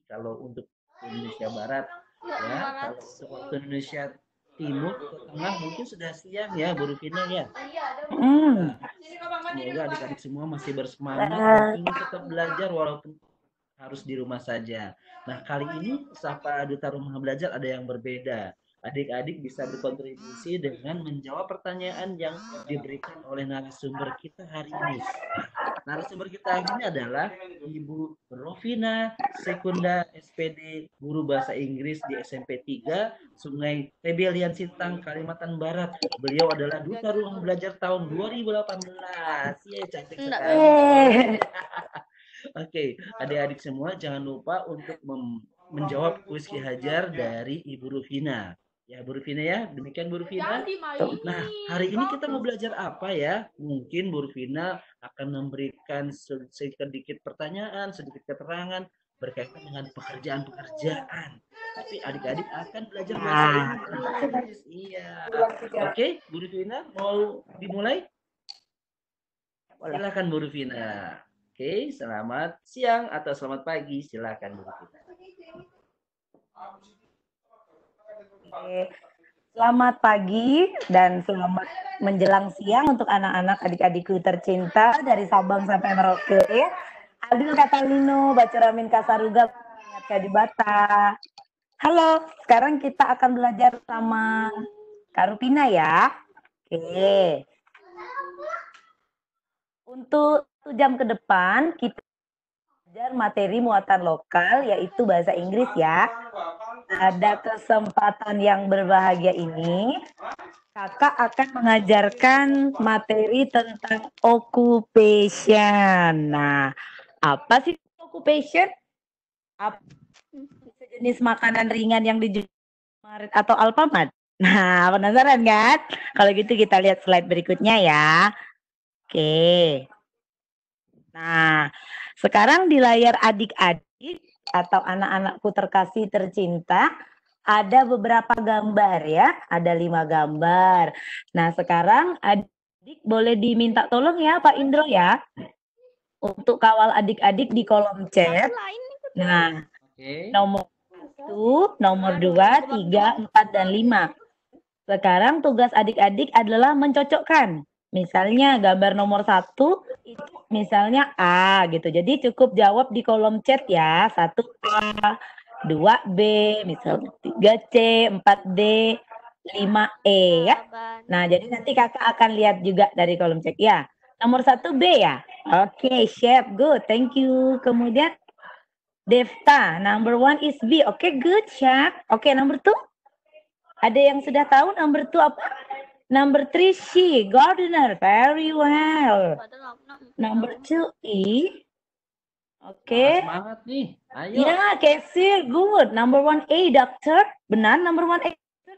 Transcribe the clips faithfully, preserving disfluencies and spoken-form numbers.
kalau untuk Indonesia Barat ya. Kalau untuk waktu Indonesia Timur ke Tengah mungkin sudah siang ya Bu Rufina ya. Hmm. Nah, semoga adik-adik semua masih bersemangat dan ingin tetap belajar walaupun harus di rumah saja. Nah, kali ini Sapa Duta Rumah Belajar ada yang berbeda. Adik-adik bisa berkontribusi dengan menjawab pertanyaan yang diberikan oleh narasumber kita hari ini. Nah, narasumber kita hari ini adalah Ibu Rovina Sekunda S P D Guru Bahasa Inggris di S M P tiga Sungai Tebelian Sintang, Kalimantan Barat. Beliau adalah Duta Rumah Belajar tahun dua ribu delapan belas. Yeay, cantik sekali. Oke, adik-adik semua jangan lupa untuk menjawab kuis Ki Hajar dari Ibu Rufina. Ya, Bu Rufina ya. Demikian Bu Rufina. Nah, hari ini kita mau belajar apa ya? Mungkin Bu Rufina akan memberikan sedikit pertanyaan, sedikit keterangan berkaitan dengan pekerjaan-pekerjaan. Tapi adik-adik akan belajar bahasa Inggris. Iya. Oke, Bu Rufina mau dimulai? Silakan Bu Rufina. Oke, selamat siang atau selamat pagi. Silakan Bu Rufina. Oke. Selamat pagi dan selamat menjelang siang untuk anak-anak adik-adikku tercinta dari Sabang sampai Merauke. Aldin Katalino, Bacuramin Kasaruga, Kadibata. Halo, sekarang kita akan belajar sama Kak Rupina ya. Oke. Untuk satu jam ke depan kita belajar materi muatan lokal yaitu bahasa Inggris ya. Ada kesempatan yang berbahagia ini, kakak akan mengajarkan materi tentang occupation. Nah, apa sih occupation? Apa jenis makanan ringan yang dijual Maret atau Alfamart? Nah, penasaran kan? Kalau gitu kita lihat slide berikutnya ya. Oke. Nah, sekarang di layar adik-adik atau anak-anakku terkasih tercinta, ada beberapa gambar ya, ada lima gambar. Nah, sekarang adik boleh diminta tolong ya Pak Indro ya, untuk kawal adik-adik di kolom chat. Nah, nomor satu, nomor dua, tiga, empat, dan lima. Sekarang tugas adik-adik adalah mencocokkan. Misalnya gambar nomor satu itu misalnya A gitu. Jadi cukup jawab di kolom chat ya. Satu A, dua B, misalnya tiga C, empat D, lima E ya. Nah, jadi nanti kakak akan lihat juga dari kolom chat ya. Nomor satu B ya. Oke, okay, chef, good, thank you. Kemudian Devta, number one is B. Oke, okay, good, chef. Oke, okay, number two. Ada yang sudah tahu number two apa? Number three, she, gardener, very well. Number two, E. Oke. Okay. Semangat nih, ayo. Ya, cashier, good. Number one, A, doctor. Benar, number one, A.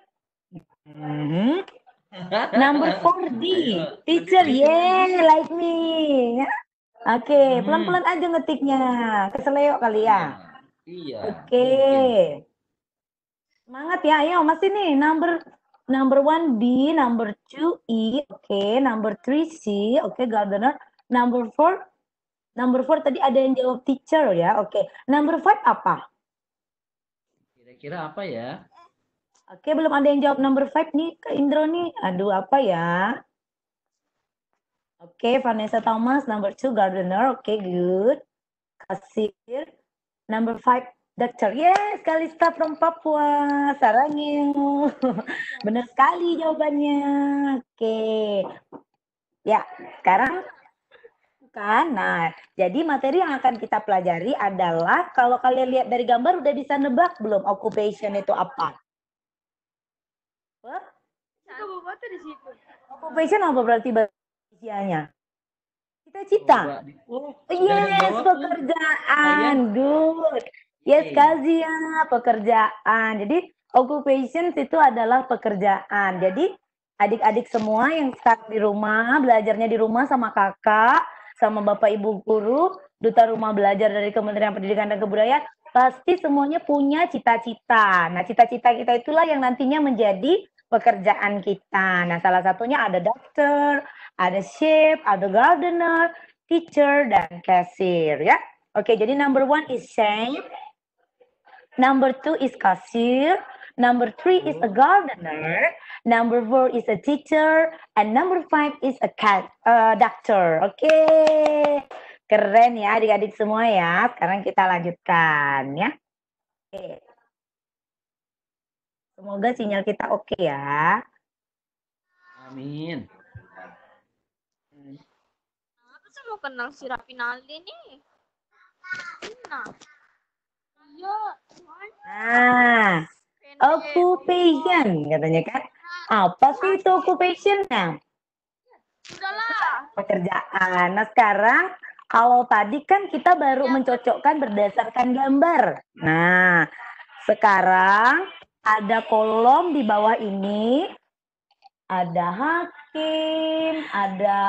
Mm-hmm. Number four, D, teacher, yeah, like me. Oke, okay, pelan-pelan aja ngetiknya. Keseleo kali ya. Iya. Oke. Okay. Semangat ya, ayo masih nih. Number number one B, number two E, oke, okay. Number three C, oke, okay, gardener. Number four, number four tadi ada yang jawab teacher ya, oke. Okay. Number five apa? Kira-kira apa ya? Oke, okay, belum ada yang jawab number five nih, Kak Indro nih. Aduh, apa ya? Oke, okay, Vanessa Thomas, number two, gardener, oke, okay, good. Kasir, number five, doctor. Yes, Kalista from Papua. Sarangin. Benar sekali jawabannya. Oke. Ya, sekarang kan. Nah, jadi materi yang akan kita pelajari adalah kalau kalian lihat dari gambar udah bisa nebak belum occupation itu apa? Huh? Occupation apa berarti bahasanya? Cita-cita. Oh, yes, pekerjaan. Good. Yes, kasih ya, pekerjaan. Jadi, occupation itu adalah pekerjaan. Jadi, adik-adik semua yang sekarang di rumah, belajarnya di rumah sama kakak, sama bapak ibu guru, duta rumah belajar dari Kementerian Pendidikan dan Kebudayaan, pasti semuanya punya cita-cita. Nah, cita-cita kita itulah yang nantinya menjadi pekerjaan kita. Nah, salah satunya ada dokter, ada chef, ada gardener, teacher, dan cashier ya. Oke, jadi number one is chef. Number two is cashier. Number three is a gardener. Number four is a teacher. And number five is a cat, uh, doctor. Oke. Okay. Keren ya adik-adik semua ya. Sekarang kita lanjutkan ya. Oke. Okay. Semoga sinyal kita oke okay ya. Amin. Apa sih mau kenal si Rapinaldi nih? Nah. Iya. Nah, occupation katanya kan. Apa sih itu occupation-nya? Sudahlah. Pekerjaan. Nah, sekarang kalau tadi kan kita baru mencocokkan berdasarkan gambar. Nah, sekarang ada kolom di bawah ini. Ada hakim, ada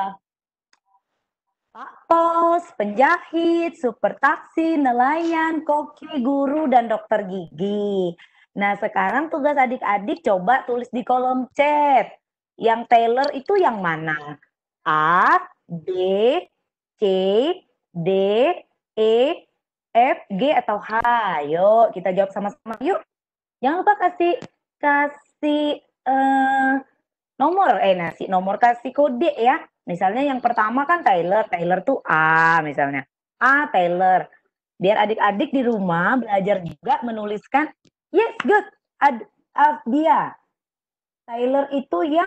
pak pos, penjahit, supir taksi, nelayan, koki, guru, dan dokter gigi. Nah, sekarang tugas adik-adik coba tulis di kolom chat. Yang Taylor itu yang mana? A, B, C, D, E, F, G, atau H? Yuk, kita jawab sama-sama yuk. Jangan lupa kasih kasih eh, nomor, eh nasi nomor kasih kode ya. Misalnya yang pertama kan Taylor, Taylor tuh A misalnya. A Taylor. Biar adik-adik di rumah belajar juga menuliskan, yes good, Ad, Ad, dia. Taylor itu yang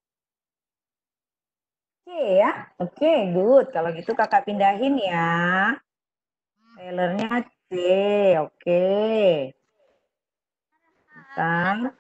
C ya. Oke, okay, good. Kalau gitu kakak pindahin ya. Taylornya C, oke. Okay. Bentar.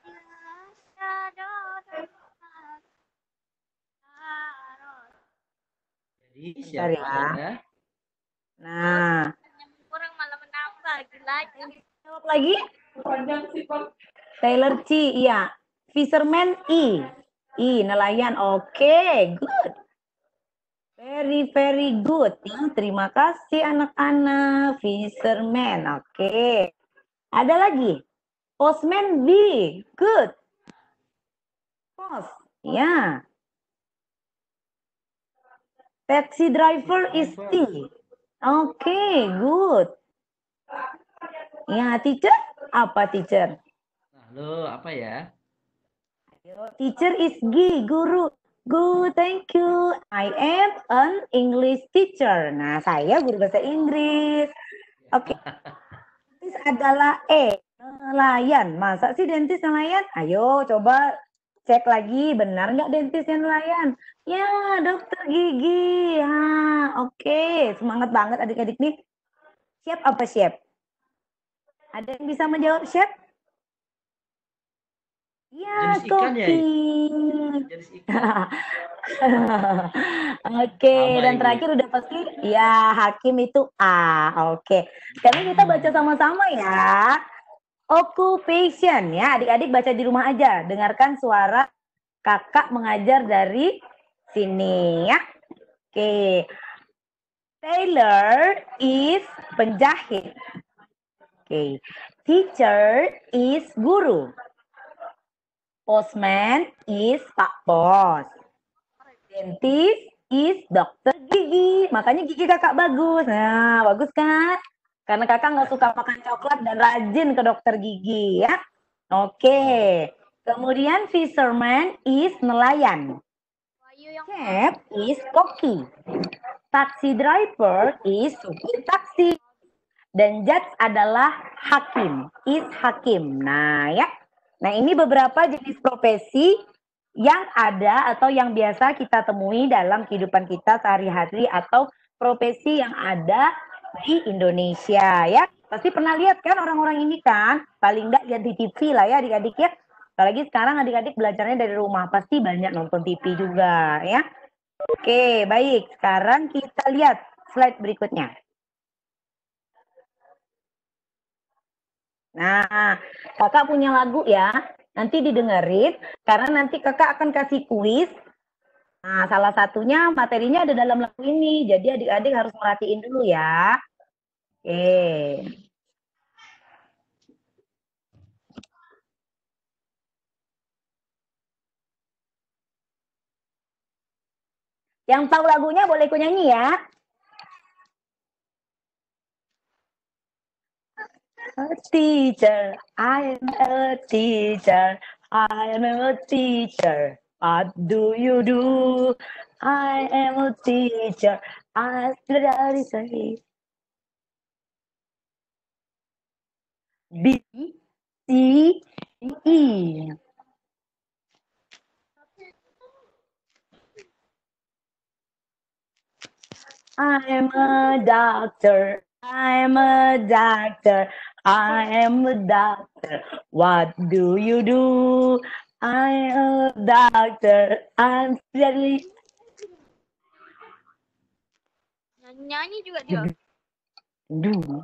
Jadi siapa ya? Nah. Kurang malah menambah lagi. Jawab lagi. Taylor C, iya. Fisherman E. E, nelayan. Oke, okay, good. Very, very good. Ya, terima kasih anak-anak. Fisherman, oke. Okay. Ada lagi. Postman B, good. Post, ya. Taxi driver is T. Oke, okay, good. Ya, teacher? Apa teacher? Halo, apa ya? Teacher is G, guru. Good, thank you. I am an English teacher. Nah, saya guru bahasa Inggris. Oke. Okay. Dentist adalah E, nelayan. Masa sih dentist nelayan? Ayo, coba cek lagi, benar nggak dentisnya nelayan? Ya, dokter gigi. Ya, oke. Okay. Semangat banget adik-adik nih. Siap apa siap? Ada yang bisa menjawab chef? Ya, koki. Ya? Oke, okay. Dan terakhir udah pasti ya hakim itu A. Oke. Okay. Sekarang kita baca sama-sama ya. Occupation ya, adik-adik baca di rumah aja. Dengarkan suara kakak mengajar dari sini ya. Oke. Okay. Taylor is penjahit. Oke. Okay. Teacher is guru. Postman is pak pos. Dentist is dokter gigi. Makanya gigi kakak bagus. Nah, bagus kan? Karena kakak nggak suka makan coklat dan rajin ke dokter gigi ya. Oke. Kemudian fisherman is nelayan. Chef is koki. Taxi driver is supir taksi. Dan judge adalah hakim. Is hakim. Nah ya. Nah ini beberapa jenis profesi yang ada atau yang biasa kita temui dalam kehidupan kita sehari-hari atau profesi yang ada di Indonesia ya. Pasti pernah lihat kan orang-orang ini kan, paling enggak lihat di T V lah ya adik-adik ya. Apalagi sekarang adik-adik belajarnya dari rumah, pasti banyak nonton T V juga ya. Oke, baik. Sekarang kita lihat slide berikutnya. Nah, kakak punya lagu ya. Nanti didengerin, karena nanti kakak akan kasih kuis. Nah, salah satunya materinya ada dalam lagu ini. Jadi adik-adik harus merhatiin dulu ya. Oke. Yang tahu lagunya boleh ikut nyanyi ya. a teacher. I am a teacher. I am a teacher. What do you do? I am a teacher. I dari say B C E. I am a doctor. I am a doctor. I am a doctor. What do you do? I am a doctor. I'm really Nyanyi juga dia. do.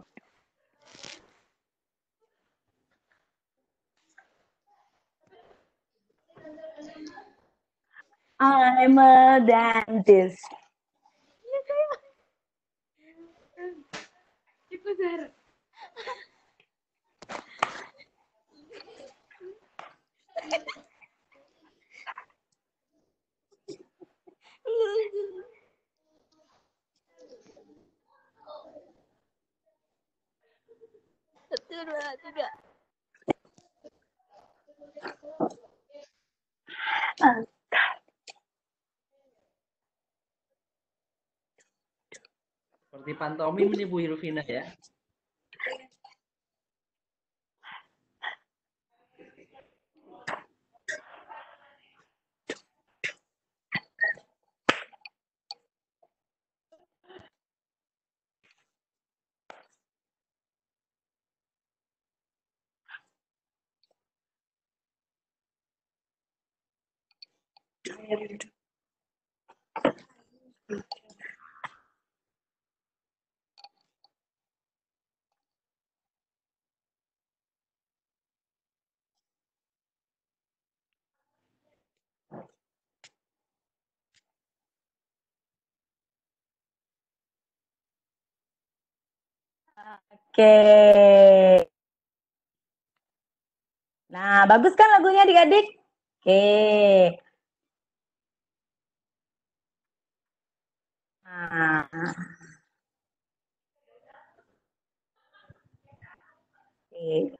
I'm a dentist. Ikut Zara. Satu, dua, tiga. Seperti pantomim nih Bu Irvina ya. Oke. Nah, bagus kan lagunya adik-adik? Oke. Nah. Oke.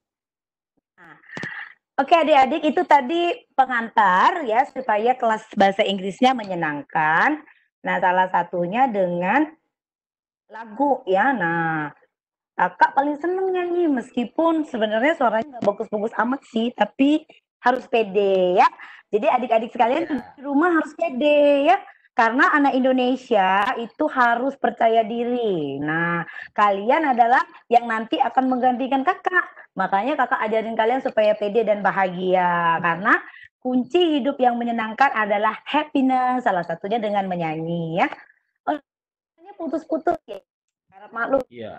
Nah. Oke adik-adik, itu tadi pengantar ya supaya kelas bahasa Inggrisnya menyenangkan. Nah, salah satunya dengan lagu ya. Nah, kakak paling seneng nyanyi meskipun sebenarnya suaranya nggak bagus-bagus amat sih, tapi harus pede ya. Jadi adik-adik sekalian Ya. di rumah harus pede ya. Karena anak Indonesia itu harus percaya diri. Nah, kalian adalah yang nanti akan menggantikan kakak. Makanya kakak ajarin kalian supaya pede dan bahagia. Karena kunci hidup yang menyenangkan adalah happiness. Salah satunya dengan menyanyi ya. Oh, putus-putus ya. Harap maklum. Iya.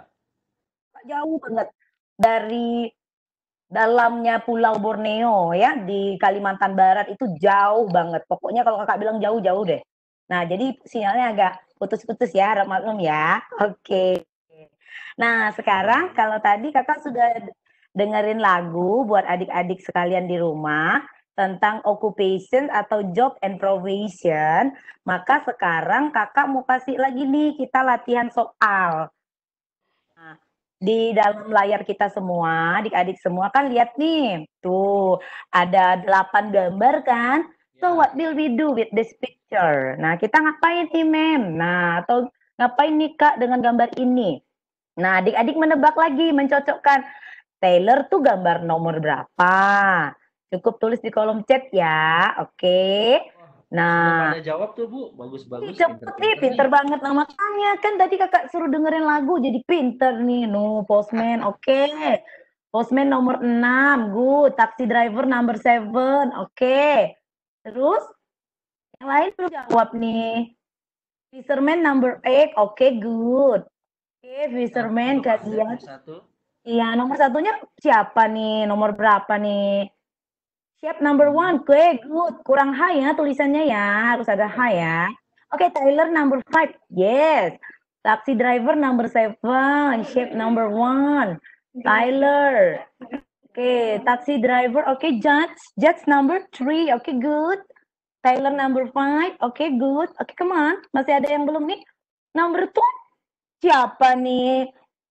Jauh banget dari dalamnya Pulau Borneo ya di Kalimantan Barat itu jauh banget. Pokoknya kalau kakak bilang jauh-jauh deh. Nah, jadi sinyalnya agak putus-putus ya, harap maklum ya. Oke. Nah, sekarang kalau tadi kakak sudah dengerin lagu buat adik-adik sekalian di rumah tentang occupation atau job and profession, maka sekarang kakak mau kasih lagi nih kita latihan soal. Nah, di dalam layar kita semua, adik-adik semua kan lihat nih, tuh ada delapan gambar kan? So Ya. what will we do with this picture? Nah, kita ngapain nih, Mem? Nah, atau ngapain nih, Kak, dengan gambar ini? Nah, adik-adik menebak lagi, mencocokkan. Taylor tuh gambar nomor berapa? Cukup tulis di kolom chat ya, oke? Wah, Nah, sudah pada jawab tuh Bu. Ih, Bagus-bagus, cepet nih, pinter-pinter pinter nih. banget. Nah, makanya kan tadi kakak suruh dengerin lagu jadi pinter nih. No, Postman, oke. Postman nomor enam, good. Taxi driver number seven, oke. Terus, yang lain belum jawab nih. Fisherman number eight, oke, good. Oke, fisherman Nomor kalian. satu. Iya, nomor satunya siapa nih? Nomor berapa nih? Chef number Hmm. one, gue good. Kurang high ya tulisannya ya, harus ada high ya. Oke, okay, Tyler number five, yes. Taxi driver number seven, chef number one, Tyler. Oke, okay, taxi driver, oke, okay, judge, judge number three, oke, okay, good. Tyler number five, oke, okay, good. Oke, okay, come on, masih ada yang belum nih? Number two, siapa nih? Kok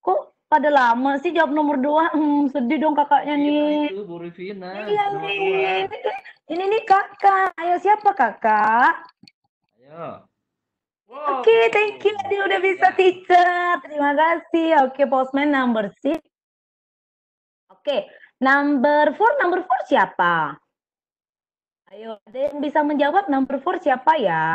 pada lama sih jawab nomor dua. Hmm, sedih dong kakaknya nih. Itu Bu Rivina, Iya nomor nih. dua. Ini, ini nih kakak. Ayo siapa kakak? Ayo. Oke, okay, thank you. Adil udah bisa Ya. teacher. Terima kasih. Oke, okay, postman number six. Oke, okay. number four, number four siapa? Ayo, ada yang bisa menjawab number four siapa ya?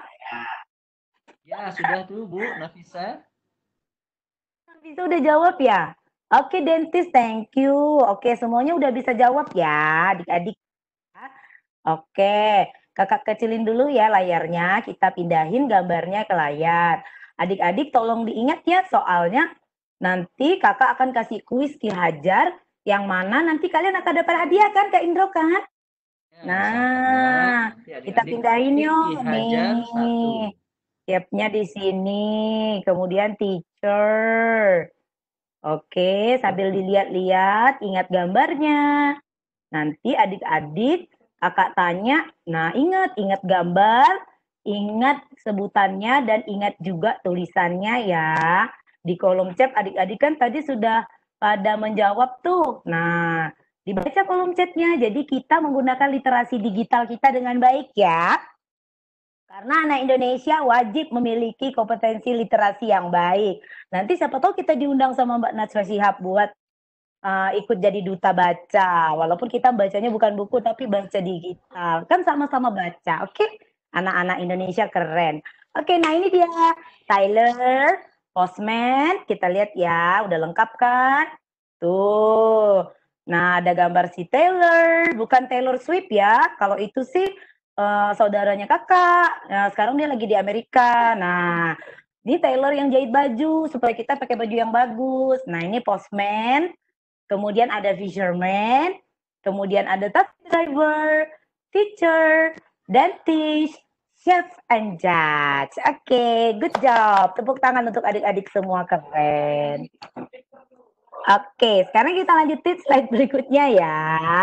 Ya, sudah tuh Bu Nafisa. Bisa udah jawab ya? Oke, okay, dentist, thank you. Oke, okay, semuanya udah bisa jawab ya, adik-adik. Oke, okay. Kakak kecilin dulu ya layarnya. Kita pindahin gambarnya ke layar. Adik-adik tolong diingat ya soalnya nanti kakak akan kasih kuis Ki Hajar yang mana nanti kalian akan dapat hadiah kan Kak Indro kan? Ya, nah, kita pindahin yuk nih. Siapnya di sini. Kemudian teacher. Oke, sambil dilihat-lihat, ingat gambarnya. Nanti adik-adik kakak tanya, nah ingat, ingat gambar, ingat sebutannya, dan ingat juga tulisannya ya. Di kolom chat adik-adik kan tadi sudah pada menjawab tuh. Nah, dibaca kolom chatnya. Jadi kita menggunakan literasi digital kita dengan baik ya. Karena anak Indonesia wajib memiliki kompetensi literasi yang baik. Nanti siapa tahu kita diundang sama Mbak Najwa Shihab buat uh, ikut jadi duta baca. Walaupun kita bacanya bukan buku tapi baca digital. Kan sama-sama baca, oke? Okay? Anak-anak Indonesia keren. Oke, okay, nah ini dia Tyler, Postman. Kita lihat ya, udah lengkap kan? Tuh. Nah, ada gambar si Taylor, bukan Taylor Swift ya. Kalau itu sih uh, saudaranya kakak. Nah, sekarang dia lagi di Amerika. Nah, ini Taylor yang jahit baju supaya kita pakai baju yang bagus. Nah, ini Postman. Kemudian ada fisherman, kemudian ada taxi driver, teacher, dentist, chef and judge. Oke, okay, good job. Tepuk tangan untuk adik-adik semua, keren. Oke, okay, sekarang kita lanjutin slide berikutnya ya.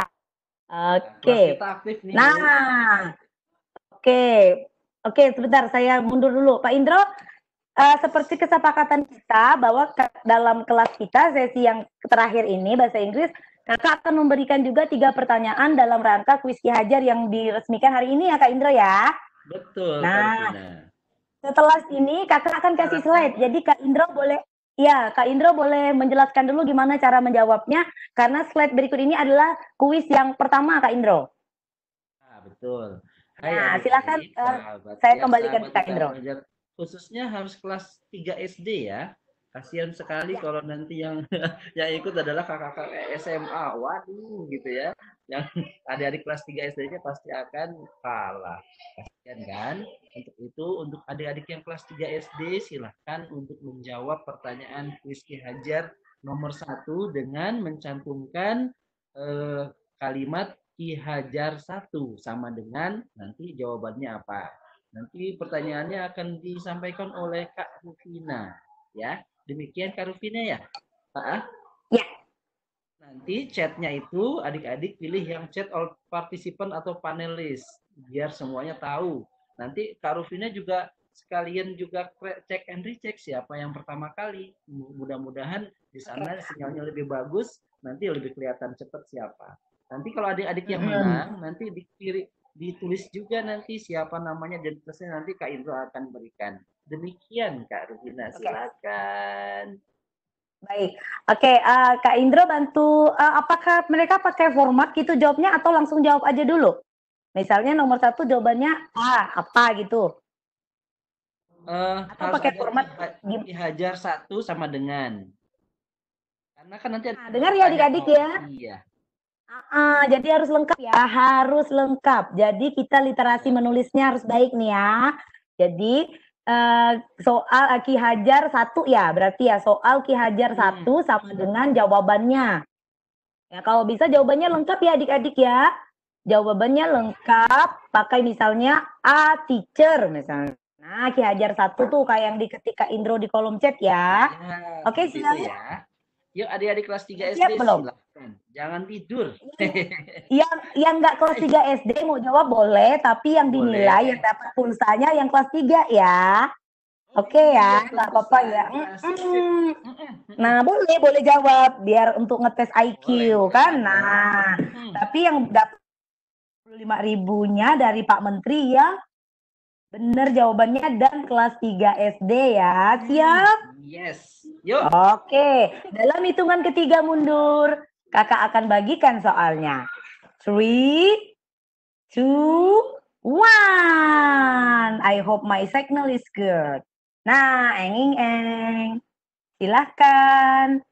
Oke. Okay. Nah, oke. Okay. Oke, okay, sebentar saya mundur dulu. Pak Indro, Uh, seperti kesepakatan kita bahwa ke dalam kelas kita sesi yang terakhir ini bahasa Inggris, kakak akan memberikan juga tiga pertanyaan dalam rangka kuis Ki Hajar yang diresmikan hari ini ya Kak Indro ya. Betul. Nah, setelah ini kakak akan kasih slide. Jadi Kak Indro boleh, ya Kak Indro boleh menjelaskan dulu gimana cara menjawabnya karena slide berikut ini adalah kuis yang pertama Kak Indro. Ah, betul. Hai, nah, adik, silakan adik, uh, saya ya, kembalikan ke Kak Indro. Khususnya harus kelas tiga S D ya. Kasihan sekali ya. Kalau nanti yang yang ikut adalah kakak-kakak S M A. Waduh gitu ya. Yang adik-adik kelas tiga S D-nya pasti akan kalah. Kasihan kan? Untuk itu untuk adik-adik yang kelas tiga S D silahkan untuk menjawab pertanyaan kuis Ki Hajar nomor satu dengan mencantumkan eh, kalimat Ki Hajar satu sama dengan nanti jawabannya apa. Nanti pertanyaannya akan disampaikan oleh Kak Rufina, ya. Demikian Kak Rufina ya, Pak? Ya. Nanti chatnya itu adik-adik pilih yang chat all participant atau panelis, biar semuanya tahu. Nanti Kak Rufina juga sekalian juga cek and recheck siapa yang pertama kali. Mudah-mudahan di sana sinyalnya lebih bagus, nanti lebih kelihatan cepat siapa. Nanti kalau adik-adik yang menang, nanti dipilih ditulis juga nanti siapa namanya dan terusnya nanti Kak Indro akan berikan. Demikian Kak Rufina, silakan. Baik, oke okay, uh, Kak Indro bantu. Uh, apakah mereka pakai format gitu jawabnya atau langsung jawab aja dulu? Misalnya nomor satu jawabannya A apa gitu? Uh, atau pakai format Ki Hajar satu sama dengan. Karena kan nanti ada nah, dengar ya adik-adik ya. Iya. Uh, jadi harus lengkap ya, harus lengkap. Jadi kita literasi menulisnya harus baik nih ya. Jadi uh, soal Ki Hajar satu ya, berarti ya soal Ki Hajar satu hmm. sama dengan jawabannya. Ya kalau bisa jawabannya lengkap ya adik-adik ya. Jawabannya lengkap, pakai misalnya A teacher misalnya. Nah Ki Hajar satu tuh kayak yang diketik Kak Indro di kolom chat ya. ya Oke silakan. Ya. Yuk adik-adik kelas tiga S D siap belum? Silakan. Jangan tidur. yang yang nggak kelas tiga S D mau jawab boleh, tapi yang boleh. Dinilai yang dapat pulsanya yang kelas tiga ya. Oke ya, Iya, nggak tentu apa-apa ya. saja. Sip, sip. Mm-mm. Mm-mm, mm-mm. Nah, boleh, boleh jawab biar untuk ngetes I Q Boleh, boleh kan. banget. Nah, Hmm. tapi yang dapat dua puluh lima ribunya dari Pak Menteri ya. Bener jawabannya dan kelas tiga S D ya. Siap? Yes. Yuk. Oke, dalam hitungan ketiga mundur. Kakak akan bagikan soalnya. Three, two, one. I hope my signal is good. Nah, eng eng eng. Silahkan.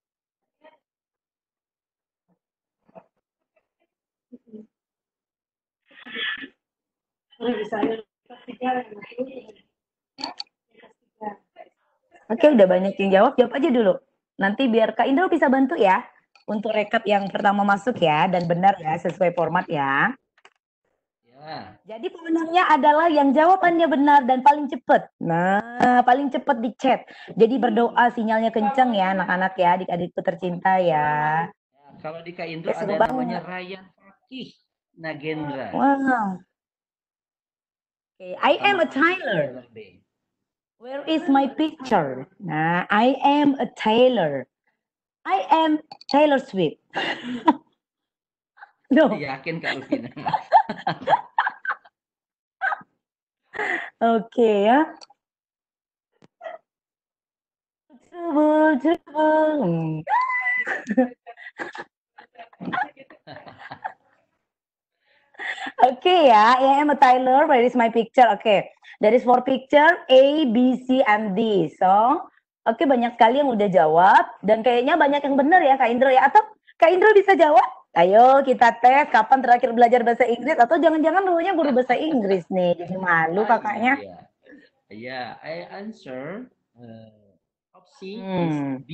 Oke, udah banyak yang jawab, jawab aja dulu. Nanti biar Kak Indro bisa bantu ya untuk rekap yang pertama masuk ya dan benar ya sesuai format ya. Ya. Jadi pemenangnya adalah yang jawabannya benar dan paling cepat. Nah, paling cepat di chat. Jadi berdoa sinyalnya kenceng ya anak-anak ya, adik-adikku tercinta ya. Ya, kalau di Kak Indro Ya, ada seru yang namanya banget. Ryan Fakih Nagendra. Wow. Okay, I am Pertama a kali Tyler. Taylor B. Where is my picture? Nah, I am a Taylor. I am Taylor Swift. No. Yakin Kak Rufina? Oke ya. Trouble, trouble. Oke ya, I am a Tyler. Where is my picture? Oke, okay. There is four picture A, B, C, and D. So, oke okay, banyak sekali yang udah jawab dan kayaknya banyak yang benar ya Kak Indro ya. Atau Kak Indro bisa jawab? Ayo kita tes kapan terakhir belajar bahasa Inggris atau jangan-jangan dulunya guru bahasa Inggris nih. Jadi malu kakaknya. Iya, yeah, I answer uh, opsi Hmm. is B.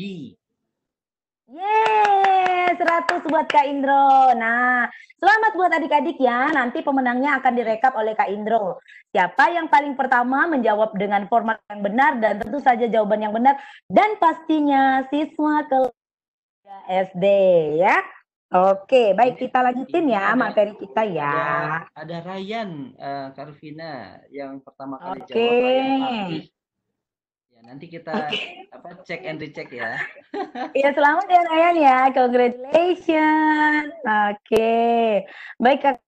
Yeay, seratus buat Kak Indro. Nah, selamat buat adik-adik ya. Nanti pemenangnya akan direkap oleh Kak Indro. Siapa yang paling pertama menjawab dengan format yang benar dan tentu saja jawaban yang benar. Dan pastinya siswa kelas S D ya. Oke, baik Ini, kita lanjutin ini ya ada, materi kita ya. Ada, ada Ryan uh, Karvina yang pertama kali Oke. jawab. Ryan Fakih. Ya, nanti kita Oke. apa cek and recheck ya. Ya, selamat ya Ryan ya. Congratulations. Oke. Baik Kak.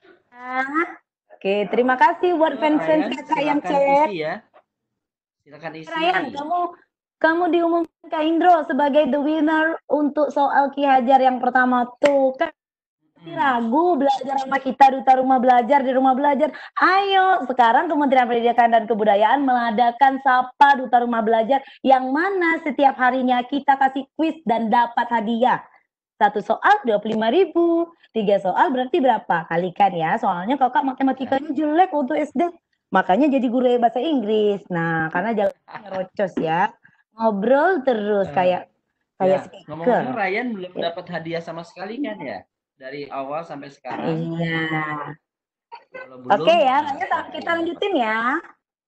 Oke, terima kasih buat fans-fans kakak yang chat. Isi ya. Silakan isi. Ryan, kamu kamu diumumkan Kak Indro sebagai the winner untuk soal Ki Hajar yang pertama tuh. Kan masih ragu belajar sama kita Duta Rumah Belajar di Rumah Belajar. Ayo, sekarang Kementerian Pendidikan dan Kebudayaan mengadakan Sapa Duta Rumah Belajar yang mana setiap harinya kita kasih kuis dan dapat hadiah. Satu soal dua puluh lima ribu, tiga soal berarti berapa? Kalikan ya, soalnya kakak matematikanya jelek untuk S D. Makanya jadi guru bahasa Inggris. Nah, karena jangan ngerocos ya. Ngobrol terus kayak uh, kayak ya, speaker. Ngomong-ngomong Ryan belum ya. dapat hadiah sama sekali kan ya? Dari awal sampai sekarang. Iya. Oke okay, ya, nah, kita lanjutin ya.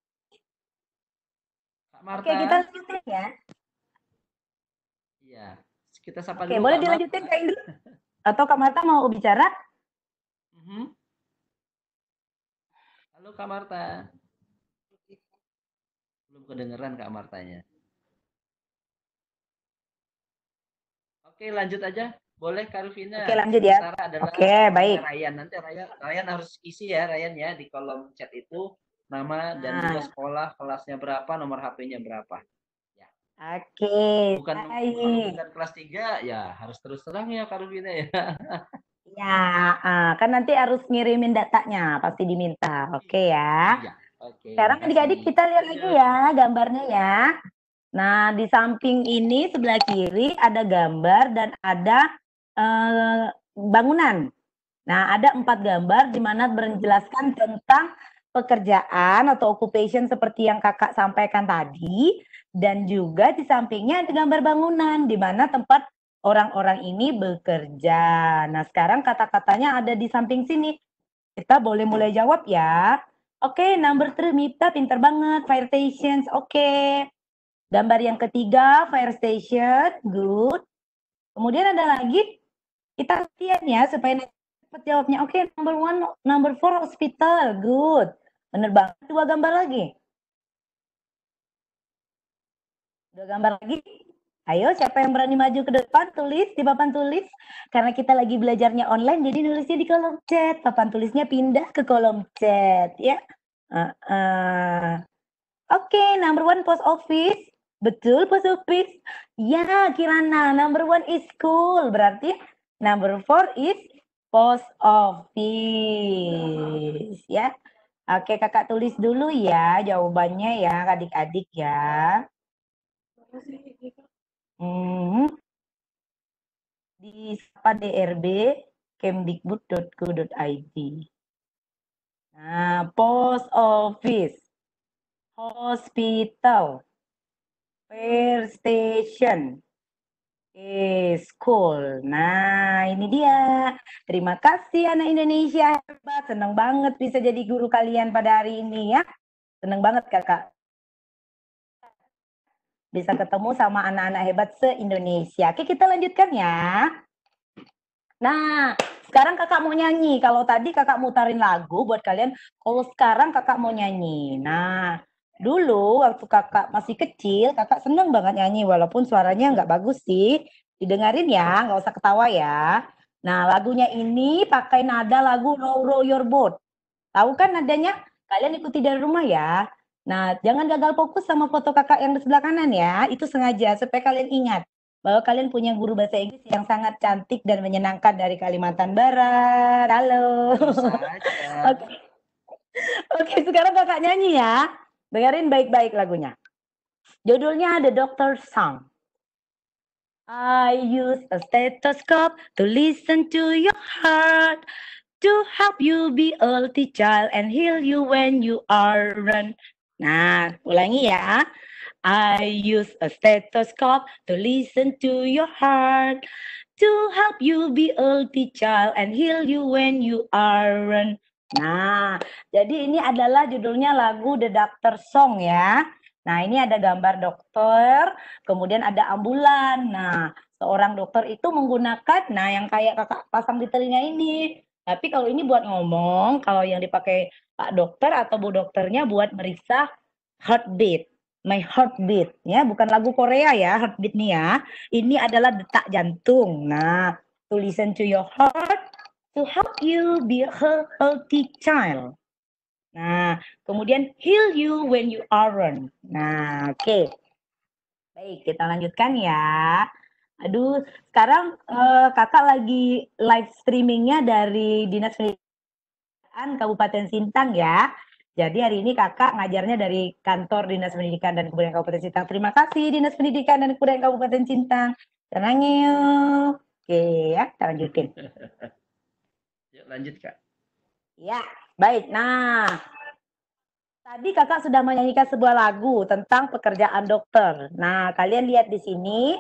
Oke, okay, kita lanjutin ya. Iya. Kita sapa Oke, dulu. boleh Kak dilanjutin Kak Indri? Atau Kak Marta mau bicara? Mm-hmm. Halo Kak Marta. Belum kedengeran Kak Martanya. Oke, lanjut aja. Boleh Kak Rufina. Oke, lanjut ya. Oke, baik. Ryan. Nanti Ryan, Ryan harus isi ya, Ryan ya, di kolom chat itu nama dan nah. juga sekolah, kelasnya berapa, nomor H P-nya berapa. Ya. Oke. Bukan, kalau bukan kelas tiga, ya harus terus terang ya Kak Rufina ya. Ya, uh, kan nanti harus ngirimin datanya, pasti diminta. Oke ya. Iya. Oke. Sekarang adik-adik kita lihat lagi ya gambarnya ya. Nah, di samping ini sebelah kiri ada gambar dan ada uh, bangunan. Nah, ada empat gambar di mana menjelaskan tentang pekerjaan atau occupation seperti yang kakak sampaikan tadi. Dan juga di sampingnya ada gambar bangunan di mana tempat orang-orang ini bekerja. Nah, sekarang kata-katanya ada di samping sini. Kita boleh mulai jawab ya. Oke, okay, number three, Mita pinter banget. Fire stations, oke. Okay. Gambar yang ketiga, fire station, good. Kemudian ada lagi, kita latihan ya supaya cepat jawabnya. Oke, okay, number one, number four, hospital, good. Bener banget. Dua gambar lagi. Udah gambar lagi? Ayo, siapa yang berani maju ke depan, tulis di papan tulis. Karena kita lagi belajarnya online, jadi nulisnya di kolom chat. Papan tulisnya pindah ke kolom chat, ya. Uh, uh. Oke, okay, number one post office. Betul, post office. Ya, Kirana, number one is school. Berarti number four is post office, ya. Oke, okay, kakak tulis dulu ya jawabannya ya, adik-adik ya. Hmm. Di Sapa D R B kemdikbud dot go dot I D. Nah, post office, hospital, fire station, eh, school. Nah, ini dia. Terima kasih anak Indonesia hebat. Senang banget bisa jadi guru kalian pada hari ini ya. Senang banget kakak. Bisa ketemu sama anak-anak hebat se-Indonesia. Oke, kita lanjutkan ya. Nah, sekarang kakak mau nyanyi. Kalau tadi kakak mutarin lagu buat kalian, kalau sekarang kakak mau nyanyi. Nah, dulu waktu kakak masih kecil, kakak seneng banget nyanyi walaupun suaranya nggak bagus sih. Didengarin ya, nggak usah ketawa ya. Nah, lagunya ini pakai nada lagu Row Row Your Boat. Tahu kan nadanya? Kalian ikuti dari rumah ya. Nah, jangan gagal fokus sama foto kakak yang di sebelah kanan ya. Itu sengaja supaya kalian ingat bahwa kalian punya guru bahasa Inggris yang sangat cantik dan menyenangkan dari Kalimantan Barat. Halo. Oke. Oke, sekarang kakak nyanyi ya. Dengerin baik-baik lagunya. Judulnya The Doctor's Song. I use a stethoscope to listen to your heart, to help you be a healthy child and heal you when you are run. Nah, ulangi ya. I use a stethoscope to listen to your heart, to help you be a healthy child and heal you when you are run. Nah, jadi ini adalah judulnya lagu The Doctor Song ya. Nah, ini ada gambar dokter, kemudian ada ambulan. Nah, seorang dokter itu menggunakan, nah yang kayak kakak pasang di telinga ini. Tapi kalau ini buat ngomong, kalau yang dipakai Pak Dokter atau Bu Dokternya buat meriksa heartbeat. My heartbeat, ya, bukan lagu Korea ya, heartbeat nih ya. Ini adalah detak jantung. Nah, to listen to your heart, to help you be a healthy child. Nah, kemudian heal you when you aren't. Nah, oke. Okay. Baik, kita lanjutkan ya. Aduh, sekarang uh, kakak lagi live streamingnya dari Dinas Pendidikan Kabupaten Sintang ya. Jadi hari ini kakak ngajarnya dari kantor Dinas Pendidikan dan Kebudayaan Kabupaten Sintang. Terima kasih Dinas Pendidikan dan Kebudayaan Kabupaten Sintang. Tenang yuk. Oke ya, kita lanjutin. Yuk lanjut Kak. Ya, baik. Nah, tadi kakak sudah menyanyikan sebuah lagu tentang pekerjaan dokter. Nah, kalian lihat di sini.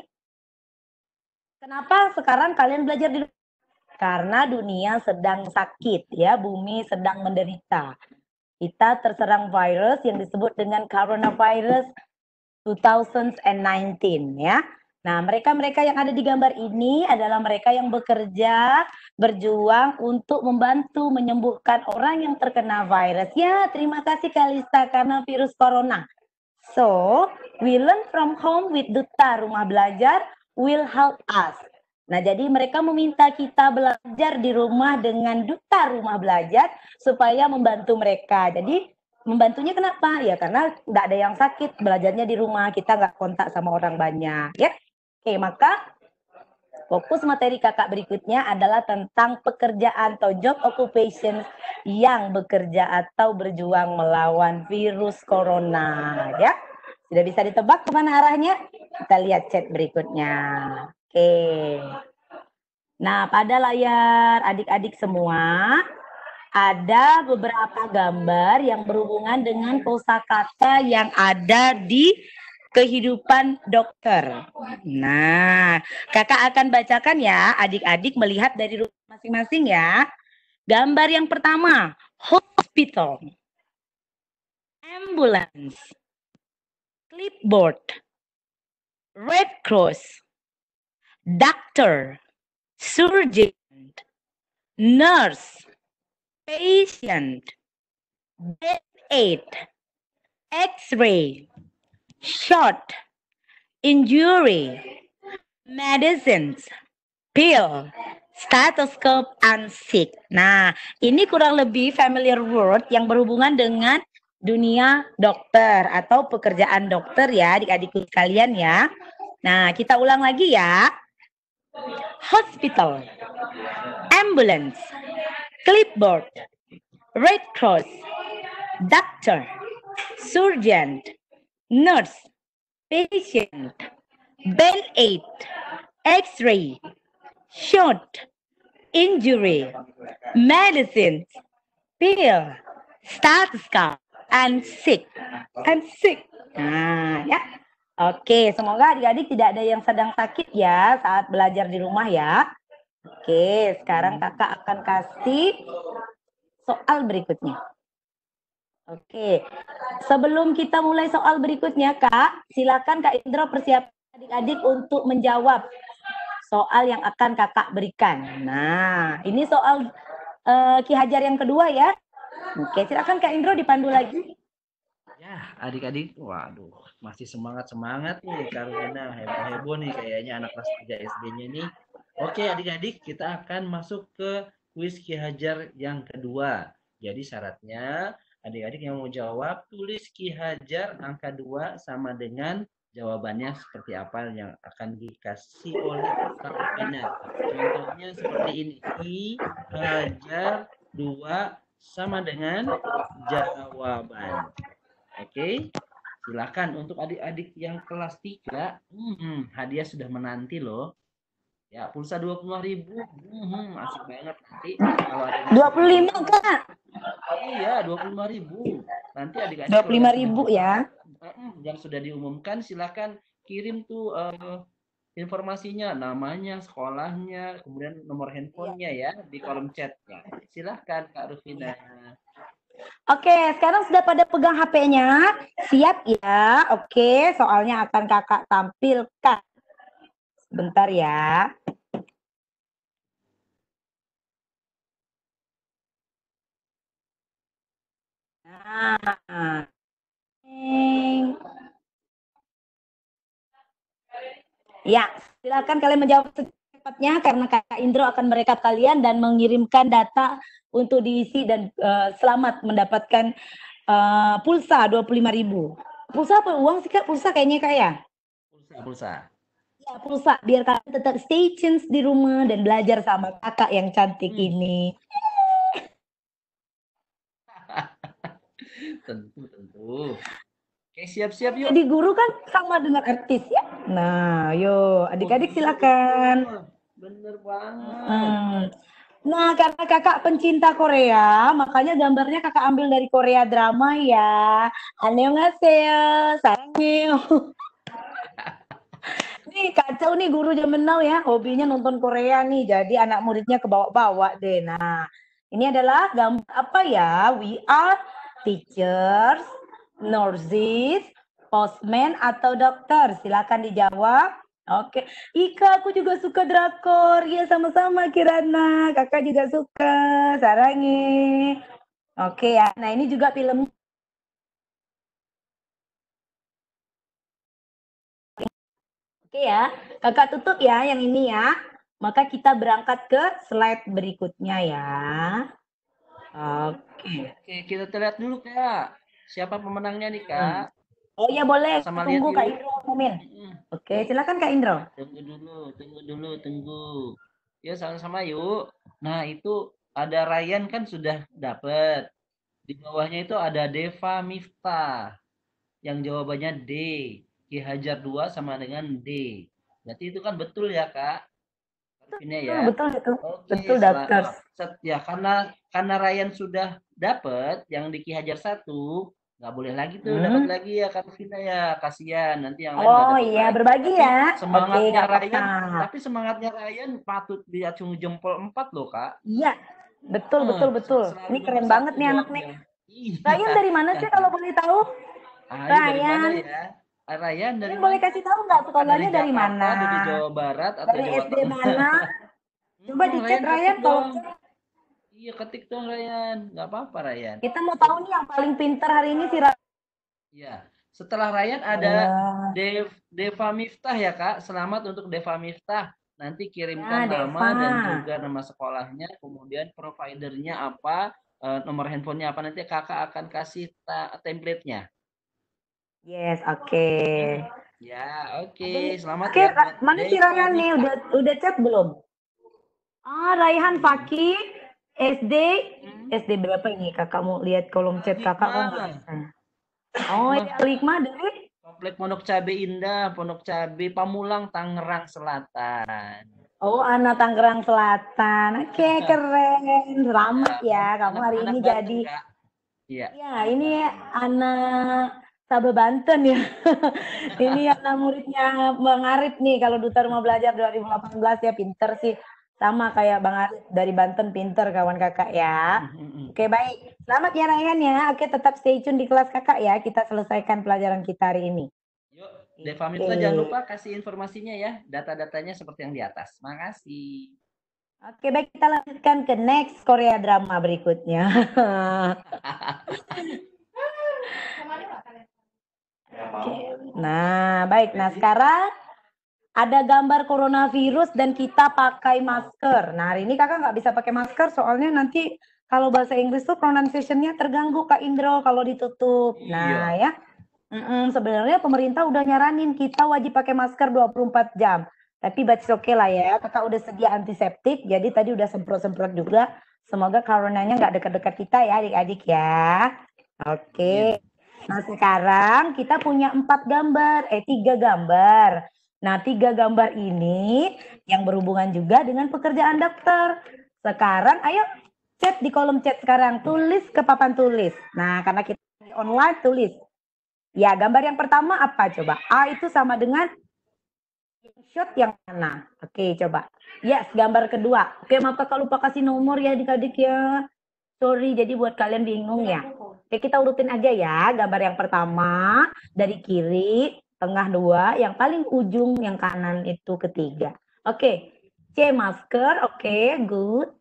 Kenapa sekarang kalian belajar di karena dunia sedang sakit ya, bumi sedang menderita. Kita terserang virus yang disebut dengan coronavirus dua ribu sembilan belas ya. Nah, mereka-mereka yang ada di gambar ini adalah mereka yang bekerja, berjuang untuk membantu menyembuhkan orang yang terkena virus. Ya, terima kasih Kalista karena virus corona. So, we learn from home with Duta Rumah Belajar will help us. Nah, jadi mereka meminta kita belajar di rumah dengan Duta Rumah Belajar supaya membantu mereka. Jadi, membantunya kenapa? Ya, karena nggak ada yang sakit, belajarnya di rumah, kita nggak kontak sama orang banyak. Ya, oke, maka fokus materi kakak berikutnya adalah tentang pekerjaan atau job occupation yang bekerja atau berjuang melawan virus corona. Ya, sudah bisa ditebak kemana arahnya? Kita lihat chat berikutnya. Oke. Nah, pada layar adik-adik semua, ada beberapa gambar yang berhubungan dengan kosakata yang ada di kehidupan dokter. Nah, kakak akan bacakan ya, adik-adik melihat dari rumah masing-masing ya. Gambar yang pertama, hospital, ambulance, clipboard, Red Cross, doctor, surgeon, nurse, patient, bed aid, x-ray, shot, injury, medicines, pill, stethoscope, and sick. Nah, ini kurang lebih familiar word yang berhubungan dengan dunia dokter atau pekerjaan dokter ya, adik-adikku sekalian ya. Nah, kita ulang lagi ya. Hospital, ambulance, clipboard, Red Cross, doctor, surgeon, nurse, patient, band aid, x-ray, shot, injury, medicine, pill, stethoscope, and sick. And sick. Nah, ya. Oke, semoga adik-adik tidak ada yang sedang sakit ya saat belajar di rumah ya. Oke, sekarang kakak akan kasih soal berikutnya. Oke, sebelum kita mulai soal berikutnya, Kak, silakan Kak Indro persiapkan adik-adik untuk menjawab soal yang akan kakak berikan. Nah, ini soal uh, Ki Hajar yang kedua ya. Oke, silakan Kak Indro dipandu lagi. Ya, adik-adik, waduh, masih semangat-semangat nih, Karina heboh-heboh nih kayaknya anak kelas tiga S D-nya nih. Oke, adik-adik, kita akan masuk ke kuis Ki Hajar yang kedua. Jadi syaratnya, adik-adik yang mau jawab, tulis Ki Hajar angka dua sama dengan jawabannya seperti apa yang akan dikasih oleh Karina. Contohnya seperti ini, Ki Hajar dua sama dengan jawaban. Oke, silakan untuk adik-adik yang kelas tiga, hmm, hadiah sudah menanti loh. Ya, pulsa dua puluh lima ribu, hmm, asik banget. Nanti kalau ada dua puluh lima, Kak. Iya, dua puluh lima ribu. Nanti adik-adik dua puluh lima ribu ya. Yang sudah diumumkan silakan kirim tuh uh, informasinya, namanya, sekolahnya, kemudian nomor handphonenya ya di kolom chatnya. Silahkan Kak Rufina. Oke, sekarang sudah pada pegang H P-nya. Siap ya? Oke, soalnya akan kakak tampilkan. Sebentar ya. Nah. Ya, silakan kalian menjawab secepatnya karena Kak Indro akan merekap kalian dan mengirimkan data untuk diisi dan uh, selamat mendapatkan uh, pulsa dua puluh lima ribu. Pulsa apa uang sih Kak? Pulsa kayaknya Kak ya? Pulsa, pulsa. Ya, pulsa biar kalian tetap stay tune di rumah dan belajar sama kakak yang cantik hmm. ini. Tentu, tentu. Oke, siap-siap yuk. Jadi guru kan sama dengan artis ya. Nah, yuk adik-adik silakan. Bener banget. Hmm. Nah, karena kakak pencinta Korea, makanya gambarnya kakak ambil dari Korea drama ya. Annyeonghaseyo, sarangnya. Nih kacau nih guru zaman now ya, hobinya nonton Korea nih, jadi anak muridnya kebawa-bawa deh. Nah, ini adalah gambar apa ya? We are teachers, nurses, postman atau dokter. Silakan dijawab. Oke, Ika aku juga suka drakor. Ya sama-sama Kirana, kakak juga suka. Sarangi. Oke ya, nah ini juga film. Oke ya, kakak tutup ya yang ini ya. Maka kita berangkat ke slide berikutnya ya. Oke. Oke, kita lihat dulu Kak. Siapa pemenangnya nih Kak? Oh ya boleh, sama tunggu Kak Indro ngomongin. Oke, silakan Kak Indro. Tunggu dulu, tunggu dulu, tunggu. Ya sama-sama yuk. Nah itu ada Ryan kan sudah dapet. Di bawahnya itu ada Deva Miftah. Yang jawabannya D. Ki Hajar dua sama dengan D. Berarti itu kan betul ya Kak? Ini ya. Betul itu. Oke, betul dokter. Ya karena karena Ryan sudah dapat yang di Ki Hajar satu, nggak boleh lagi tuh hmm. dapat lagi ya Kak Vina ya, kasihan nanti yang lain oh iya lagi. Berbagi tapi ya semangatnya Oke, Ryan apa. tapi semangatnya Ryan patut diacung jempol empat loh Kak. Iya betul hmm, betul betul ini keren banget nih anak nih. Ryan dari mana sih kalau boleh tahu? Ah, Ryan dari mana ya? Ryan dari ini boleh kasih tahu nggak sekolahnya dari, dari mana? Dari Jawa Barat atau dari Jawa S D mana? Coba hmm, dicek Ryan, Ryan kalau iya ketik dong Ryan, nggak apa-apa Ryan. Kita mau tahu nih yang paling pintar hari ini si Ryan. Iya, Setelah Ryan ada Wah, Dev, Deva Miftah ya Kak. Selamat untuk Deva Miftah. Nanti ya kirimkan nama Deva. dan juga nama sekolahnya, kemudian providernya apa, eh, nomor handphonenya apa, nanti kakak akan kasih ta- template-nya. Yes, oke. Ya, oke. Ada nih. Selamat Oke, ya Ra- buat mana si Deva Rayhan nih? Miftah. Udah udah chat belum? Ah, Raihan Hmm. Fakih, S D, Hmm. S D berapa ini? Kakak mau lihat kolom chat kakak kok nggak Hikmah. ada. Oh Hikmah. ya, Hikmah dari. Komplek Pondok Cabe Indah, Pondok Cabe Pamulang, Tangerang Selatan. Oh, anak Tangerang Selatan. Oke, keren. Selamat Ya, ya. Kamu hari anak-anak ini Banten, jadi, Kak. Iya. ya ini anak Sabah Banten ya. Ini anak muridnya Bang Arif nih. Kalau Duta Rumah Belajar dua ribu delapan belas ya pinter sih. Sama kayak Bang Arif dari Banten pinter kawan kakak ya. Oke baik. Selamat ya Rayhan ya. Oke tetap stay tune di kelas kakak ya. Kita selesaikan pelajaran kita hari ini. Yuk, Deva Miftah jangan Oke. lupa kasih informasinya ya. Data-datanya seperti yang di atas. Makasih. Oke baik kita lanjutkan ke next Korea drama berikutnya. Oke. Nah baik. Nah sekarang ada gambar coronavirus dan kita pakai masker. Nah hari ini kakak nggak bisa pakai masker soalnya nanti kalau bahasa Inggris tuh pronunciation-nya terganggu Kak Indro kalau ditutup. Nah Iya. ya, mm-mm, sebenarnya pemerintah udah nyaranin kita wajib pakai masker dua puluh empat jam. Tapi but it's okay lah ya, kakak udah sedia antiseptik, jadi tadi udah semprot-semprot juga. Semoga coronanya nggak dekat-dekat kita ya adik-adik ya. Oke. Amin. Nah sekarang kita punya empat gambar, eh tiga gambar. Nah tiga gambar ini yang berhubungan juga dengan pekerjaan dokter. Sekarang ayo chat di kolom chat sekarang, tulis ke papan tulis. Nah karena kita online tulis. Ya gambar yang pertama apa coba? A itu sama dengan shot yang mana? Oke coba. Yes gambar kedua. Oke maaf kakak lupa kasih nomor ya adik-adik ya. Sorry, jadi buat kalian bingung ya. Oke, kita urutin aja ya. Gambar yang pertama dari kiri, tengah dua, yang paling ujung yang kanan itu ketiga. Oke, C masker, oke, good.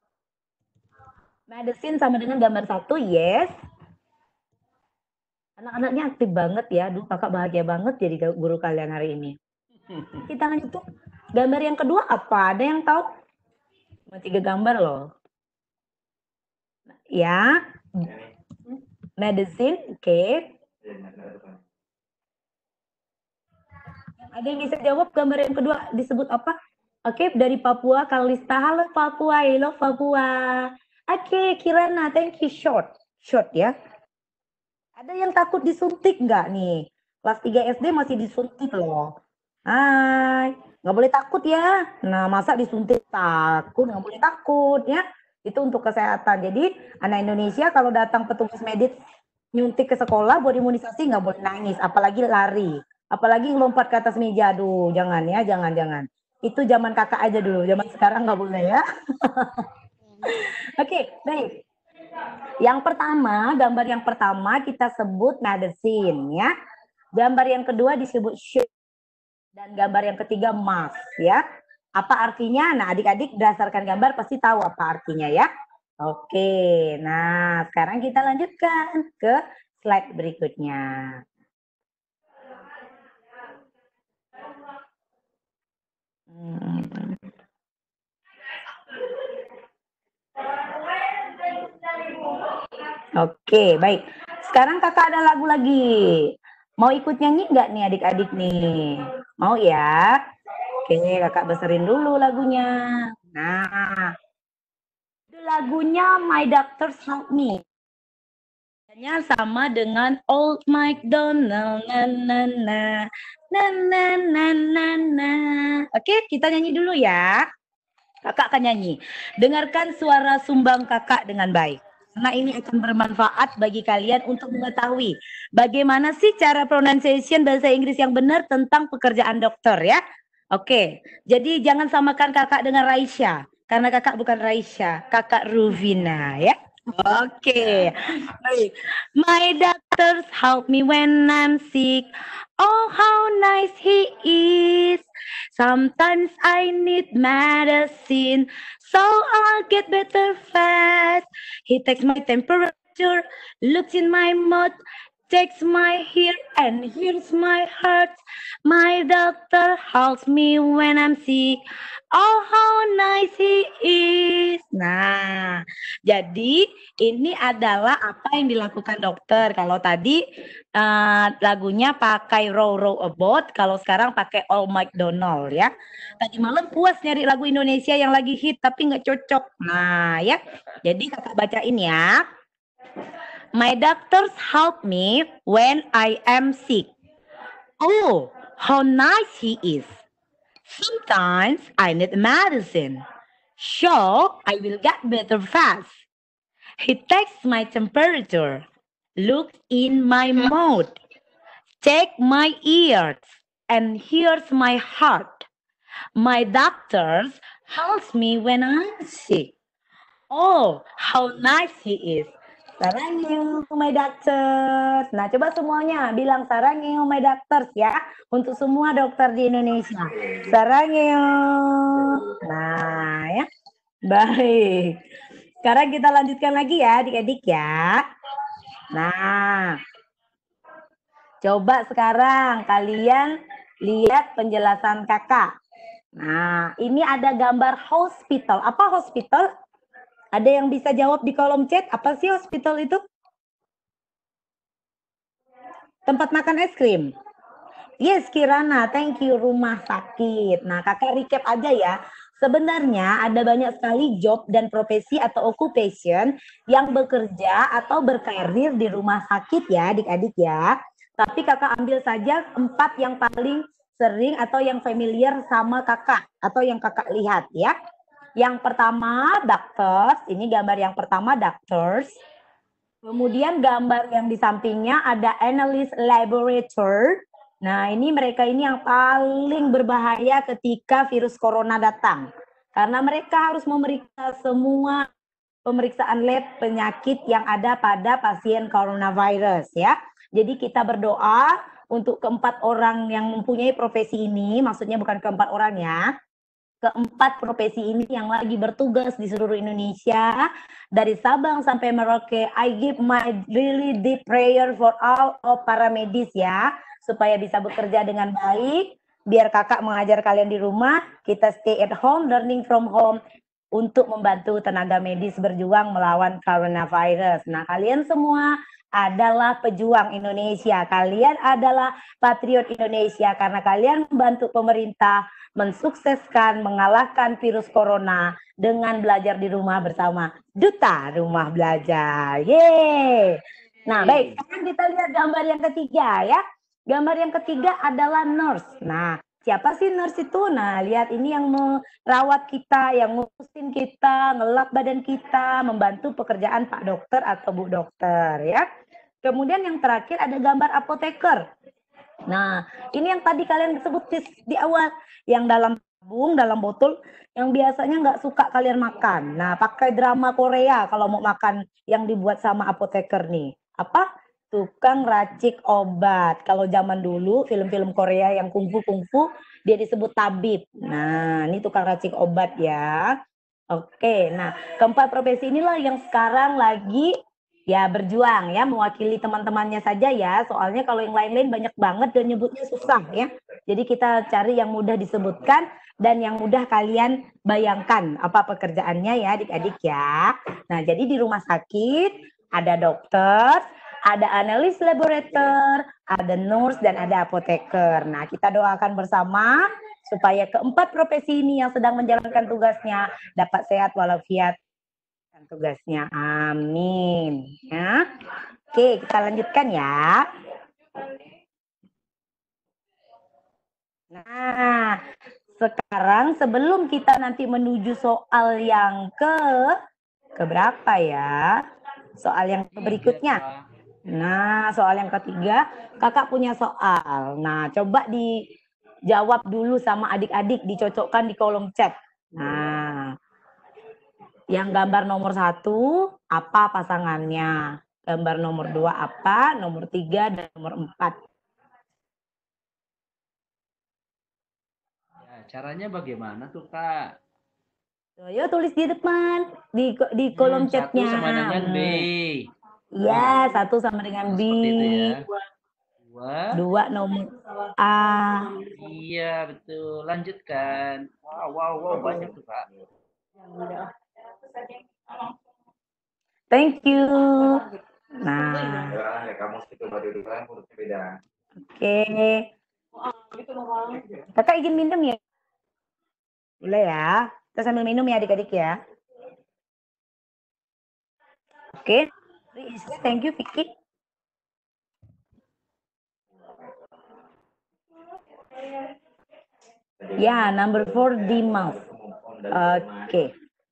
Medicine sama dengan gambar satu, yes. Anak-anaknya aktif banget ya. Aduh, kakak bahagia banget jadi guru kalian hari ini. Kita lanjut. Gambar yang kedua apa? Ada yang tahu? Cuma tiga gambar loh. Ya, medicine, oke. Okay. Ada yang bisa jawab gambar yang kedua disebut apa? Oke, okay, dari Papua, Kalista. Halo Papua, hello Papua. Oke, okay, Kirana, thank you. Short, short ya. Ada yang takut disuntik nggak nih? Kelas tiga S D masih disuntik loh. Hai, nggak boleh takut ya. Nah, masa disuntik takut? Nggak boleh takut ya. Itu untuk kesehatan. Jadi, anak Indonesia kalau datang petugas medis nyuntik ke sekolah buat imunisasi nggak boleh nangis, apalagi lari. Apalagi ngelompat ke atas meja, aduh jangan ya, jangan, jangan. Itu zaman kakak aja dulu, zaman sekarang nggak boleh ya. Oke, okay, baik. Yang pertama, gambar yang pertama kita sebut medicine ya. Gambar yang kedua disebut shoot. Dan gambar yang ketiga mask ya. Apa artinya? Nah adik-adik berdasarkan gambar pasti tahu apa artinya ya. Oke, nah sekarang kita lanjutkan ke slide berikutnya. Hmm. Oke, baik. Sekarang kakak ada lagu lagi. Mau ikut nyanyi nggak nih adik-adik nih? Mau ya? Oke, kakak beserin dulu lagunya. Nah, itu lagunya My Doctors Help Me. Sama dengan Old MacDonald. Na, na, na. Na, na, na, na, na. Oke, kita nyanyi dulu ya. Kakak akan nyanyi. Dengarkan suara sumbang kakak dengan baik. Karena ini akan bermanfaat bagi kalian untuk mengetahui bagaimana sih cara pronunciation bahasa Inggris yang benar tentang pekerjaan dokter ya. Oke, jadi jangan samakan kakak dengan Raisya. Karena kakak bukan Raisya, kakak Ruvina ya. Oke, baik. My doctors help me when I'm sick. Oh, how nice he is. Sometimes I need medicine, so I'll get better fast. He takes my temperature, looks in my mouth, takes my ear and hears my heart. My doctor helps me when I'm sick. Oh, how nice he is. Nah, jadi ini adalah apa yang dilakukan dokter. Kalau tadi uh, lagunya pakai Row Row a Boat, kalau sekarang pakai All McDonald ya. Tadi malam puas nyari lagu Indonesia yang lagi hit tapi nggak cocok. Nah ya, jadi kakak bacain ya. My doctors help me when I am sick. Oh, how nice he is. Sometimes I need medicine. So I will get better fast. He takes my temperature, looks in my mouth, takes my ears, and hears my heart. My doctors helps me when I'm sick. Oh, how nice he is. Sarangyo, my doctors. Nah, coba semuanya bilang sarangyo, my doctors ya. Untuk semua dokter di Indonesia. Sarangyo. Nah, ya. Baik. Sekarang kita lanjutkan lagi ya, adik-adik ya. Nah, coba sekarang kalian lihat penjelasan kakak. Nah, ini ada gambar hospital. Apa hospital? Ada yang bisa jawab di kolom chat? Apa sih hospital itu? Tempat makan es krim. Yes, Kirana. Thank you. Rumah sakit. Nah, kakak recap aja ya. Sebenarnya ada banyak sekali job dan profesi atau occupation yang bekerja atau berkarir di rumah sakit ya, adik-adik ya. Tapi kakak ambil saja empat yang paling sering atau yang familiar sama kakak atau yang kakak lihat ya. Yang pertama doctors, ini gambar yang pertama doctors. Kemudian gambar yang di sampingnya ada analyst laboratory. Nah, ini mereka ini yang paling berbahaya ketika virus corona datang. Karena mereka harus memeriksa semua pemeriksaan lab penyakit yang ada pada pasien coronavirus ya. Jadi kita berdoa untuk keempat orang yang mempunyai profesi ini, maksudnya bukan keempat orang ya, keempat profesi ini yang lagi bertugas di seluruh Indonesia, dari Sabang sampai Merauke. I give my really deep prayer for all of para medis ya, supaya bisa bekerja dengan baik, biar kakak mengajar kalian di rumah, kita stay at home, learning from home, untuk membantu tenaga medis berjuang melawan coronavirus. Nah, kalian semua adalah pejuang Indonesia, kalian adalah patriot Indonesia, karena kalian membantu pemerintah mensukseskan mengalahkan virus corona dengan belajar di rumah bersama Duta Rumah Belajar. Yeay. Nah, baik, sekarang kita lihat gambar yang ketiga ya. Gambar yang ketiga adalah nurse. Nah, siapa sih nurse itu? Nah, lihat ini yang merawat kita, yang ngurusin kita, ngelap badan kita, membantu pekerjaan Pak Dokter atau Bu Dokter ya. Kemudian yang terakhir ada gambar apoteker. Nah, ini yang tadi kalian sebut di, di awal, yang dalam tabung, dalam botol, yang biasanya nggak suka kalian makan. Nah, pakai drama Korea kalau mau makan yang dibuat sama apoteker nih. Apa? Tukang racik obat. Kalau zaman dulu film-film Korea yang kungfu-kungfu, dia disebut tabib. Nah, ini tukang racik obat ya. Oke, nah keempat profesi inilah yang sekarang lagi ya berjuang ya, mewakili teman-temannya saja ya. Soalnya kalau yang lain-lain banyak banget dan nyebutnya susah ya. Jadi kita cari yang mudah disebutkan dan yang mudah kalian bayangkan apa pekerjaannya ya adik-adik ya. Nah, jadi di rumah sakit ada dokter, ada analis laborator, ada nurse, dan ada apoteker. Nah, kita doakan bersama supaya keempat profesi ini yang sedang menjalankan tugasnya dapat sehat walafiat tugasnya. Amin. Ya. Oke, kita lanjutkan ya. Nah, sekarang sebelum kita nanti menuju soal yang ke keberapa ya? Soal yang berikutnya. Nah, soal yang ketiga, kakak punya soal. Nah, coba dijawab dulu sama adik-adik, dicocokkan di kolom chat. Nah, yang gambar nomor satu, apa pasangannya? Gambar nomor dua apa? Nomor tiga dan nomor empat. Ya, caranya bagaimana tuh, Kak? Yo, tulis di depan, di di kolom Hmm, chatnya. satu sama dengan B. Iya, satu sama dengan B. Seperti itu ya. Dua. Dua nomor A. Iya, betul. Lanjutkan. Wow, wow, wow, banyak tuh, Kak. Thank you. Nah. Oke. Kakak izin minum ya? Boleh ya. Kita sambil minum ya adik-adik ya. Oke. Thank you, Vicky. Ya, number four di mouth. Oke.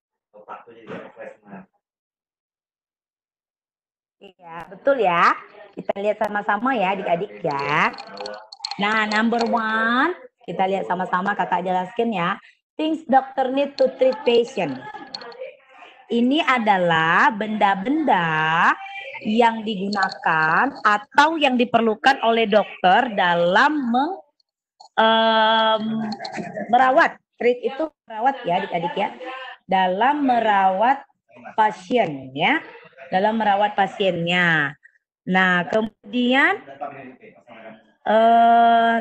Iya, betul ya. Kita lihat sama-sama ya adik-adik ya. Nah, number one, kita lihat sama-sama kakak jelaskan ya. Things doctor need to treat patient. Ini adalah benda-benda yang digunakan atau yang diperlukan oleh dokter dalam meng, um, merawat. Treat itu merawat ya adik-adik ya. Dalam merawat pasien ya. Dalam merawat pasiennya. Nah, kemudian eh,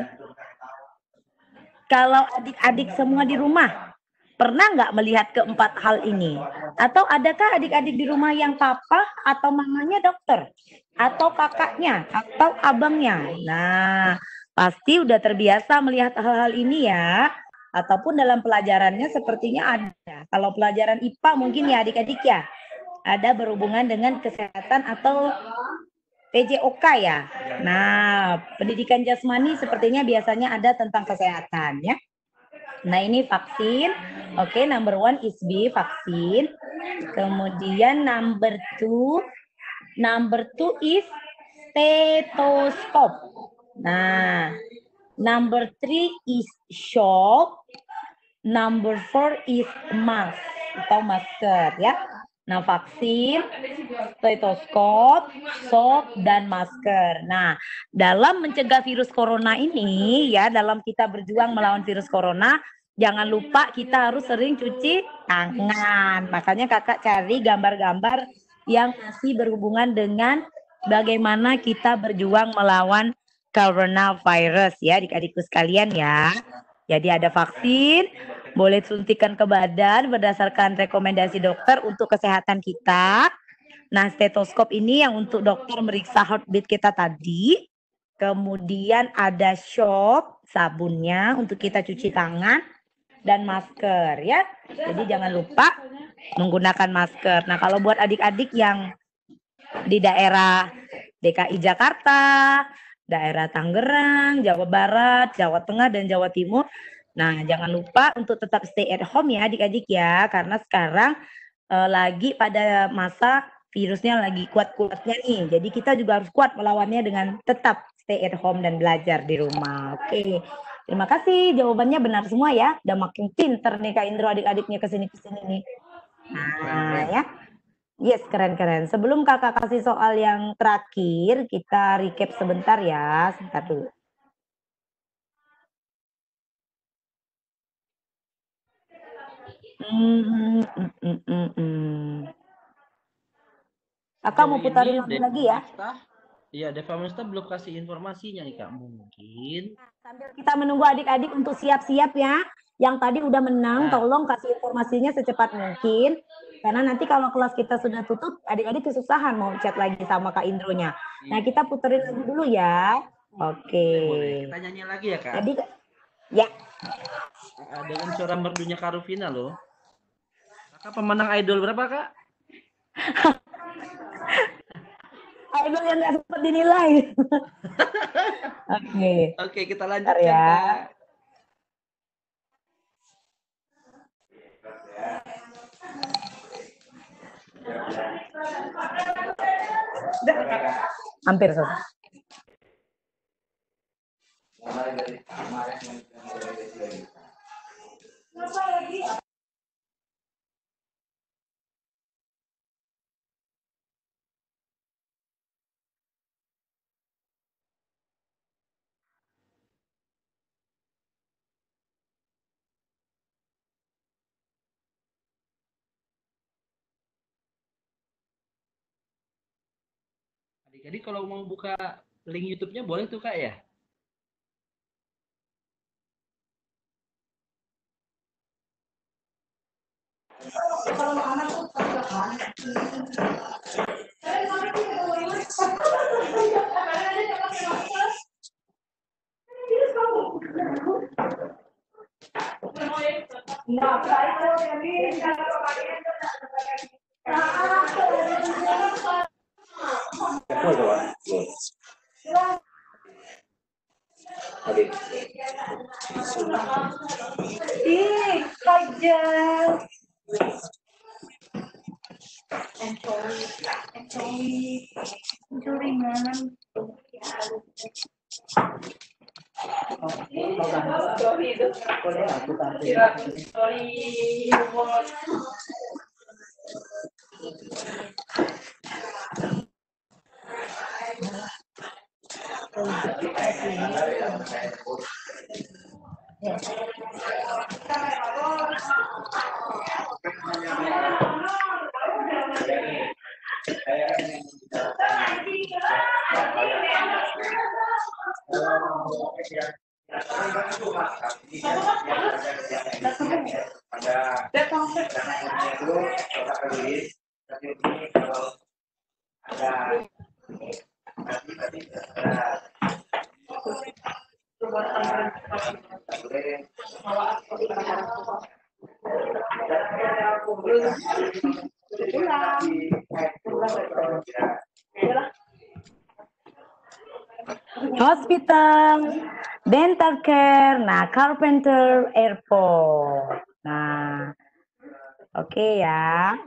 kalau adik-adik semua di rumah, pernah nggak melihat keempat hal ini? Atau adakah adik-adik di rumah yang papa atau mamanya dokter? Atau kakaknya? Atau abangnya? Nah, pasti udah terbiasa melihat hal-hal ini ya. Ataupun dalam pelajarannya sepertinya ada. Kalau pelajaran I P A mungkin ya adik-adik ya. Ada berhubungan dengan kesehatan atau P J O K ya. Nah, pendidikan jasmani sepertinya biasanya ada tentang kesehatan ya. Nah, ini vaksin. Oke, okay, number one is B, vaksin. Kemudian number two, number two is stethoscope. Nah, number three is shock. Number four is mask atau masker ya. Nah, vaksin, stetoskop, shock, dan masker. Nah, dalam mencegah virus corona ini ya, dalam kita berjuang melawan virus corona, jangan lupa kita harus sering cuci tangan. Makanya kakak cari gambar-gambar yang masih berhubungan dengan bagaimana kita berjuang melawan coronavirus ya, adik-adikku sekalian ya. Jadi ada vaksin, boleh suntikan ke badan berdasarkan rekomendasi dokter untuk kesehatan kita. Nah, stetoskop ini yang untuk dokter meriksa heartbeat kita tadi. Kemudian ada shock, sabunnya untuk kita cuci tangan. Dan masker ya. Jadi jangan lupa menggunakan masker. Nah, kalau buat adik-adik yang di daerah D K I Jakarta, daerah Tangerang, Jawa Barat, Jawa Tengah, dan Jawa Timur. Nah, jangan lupa untuk tetap stay at home ya adik-adik ya. Karena sekarang eh, lagi pada masa virusnya lagi kuat-kuatnya nih. Jadi kita juga harus kuat melawannya dengan tetap stay at home dan belajar di rumah. Oke, terima kasih. Jawabannya benar semua ya. Udah makin pinter nih Kak Indro adik-adiknya kesini-kesini nih. Nah ya. Yes, keren-keren. Sebelum kakak kasih soal yang terakhir, kita recap sebentar ya. Sebentar dulu. Hmm, hmm, hmm, hmm, hmm. Kakak mau putarin lagi, lagi ya? Iya, Deva Mesta belum kasih informasinya nih Kak. Mungkin. Sambil kita menunggu adik-adik untuk siap-siap ya. Yang tadi udah menang, nah, tolong kasih informasinya secepat mungkin. Karena nanti kalau kelas kita sudah tutup, adik-adik kesusahan mau chat lagi sama Kak Indronya. Nah, kita puterin lagi dulu ya. Oke. Okay. Kita nyanyi lagi ya, Kak? Jadi, ya. Dengan suara merdunya Kak Rufina loh. Kakak pemenang idol berapa, Kak? Idol yang nggak sempat dinilai. Oke. Okay. Oke, okay, kita lanjutkan, ya. Kak. Hampir selesai. Jadi kalau mau buka link YouTube-nya boleh tuh Kak ya? Ih, Fajar. Enjoy, enjoy, enjoy ringan. Boleh aku tampilin. Hospital, dental care, nah carpenter, airport. Nah, oke okay ya.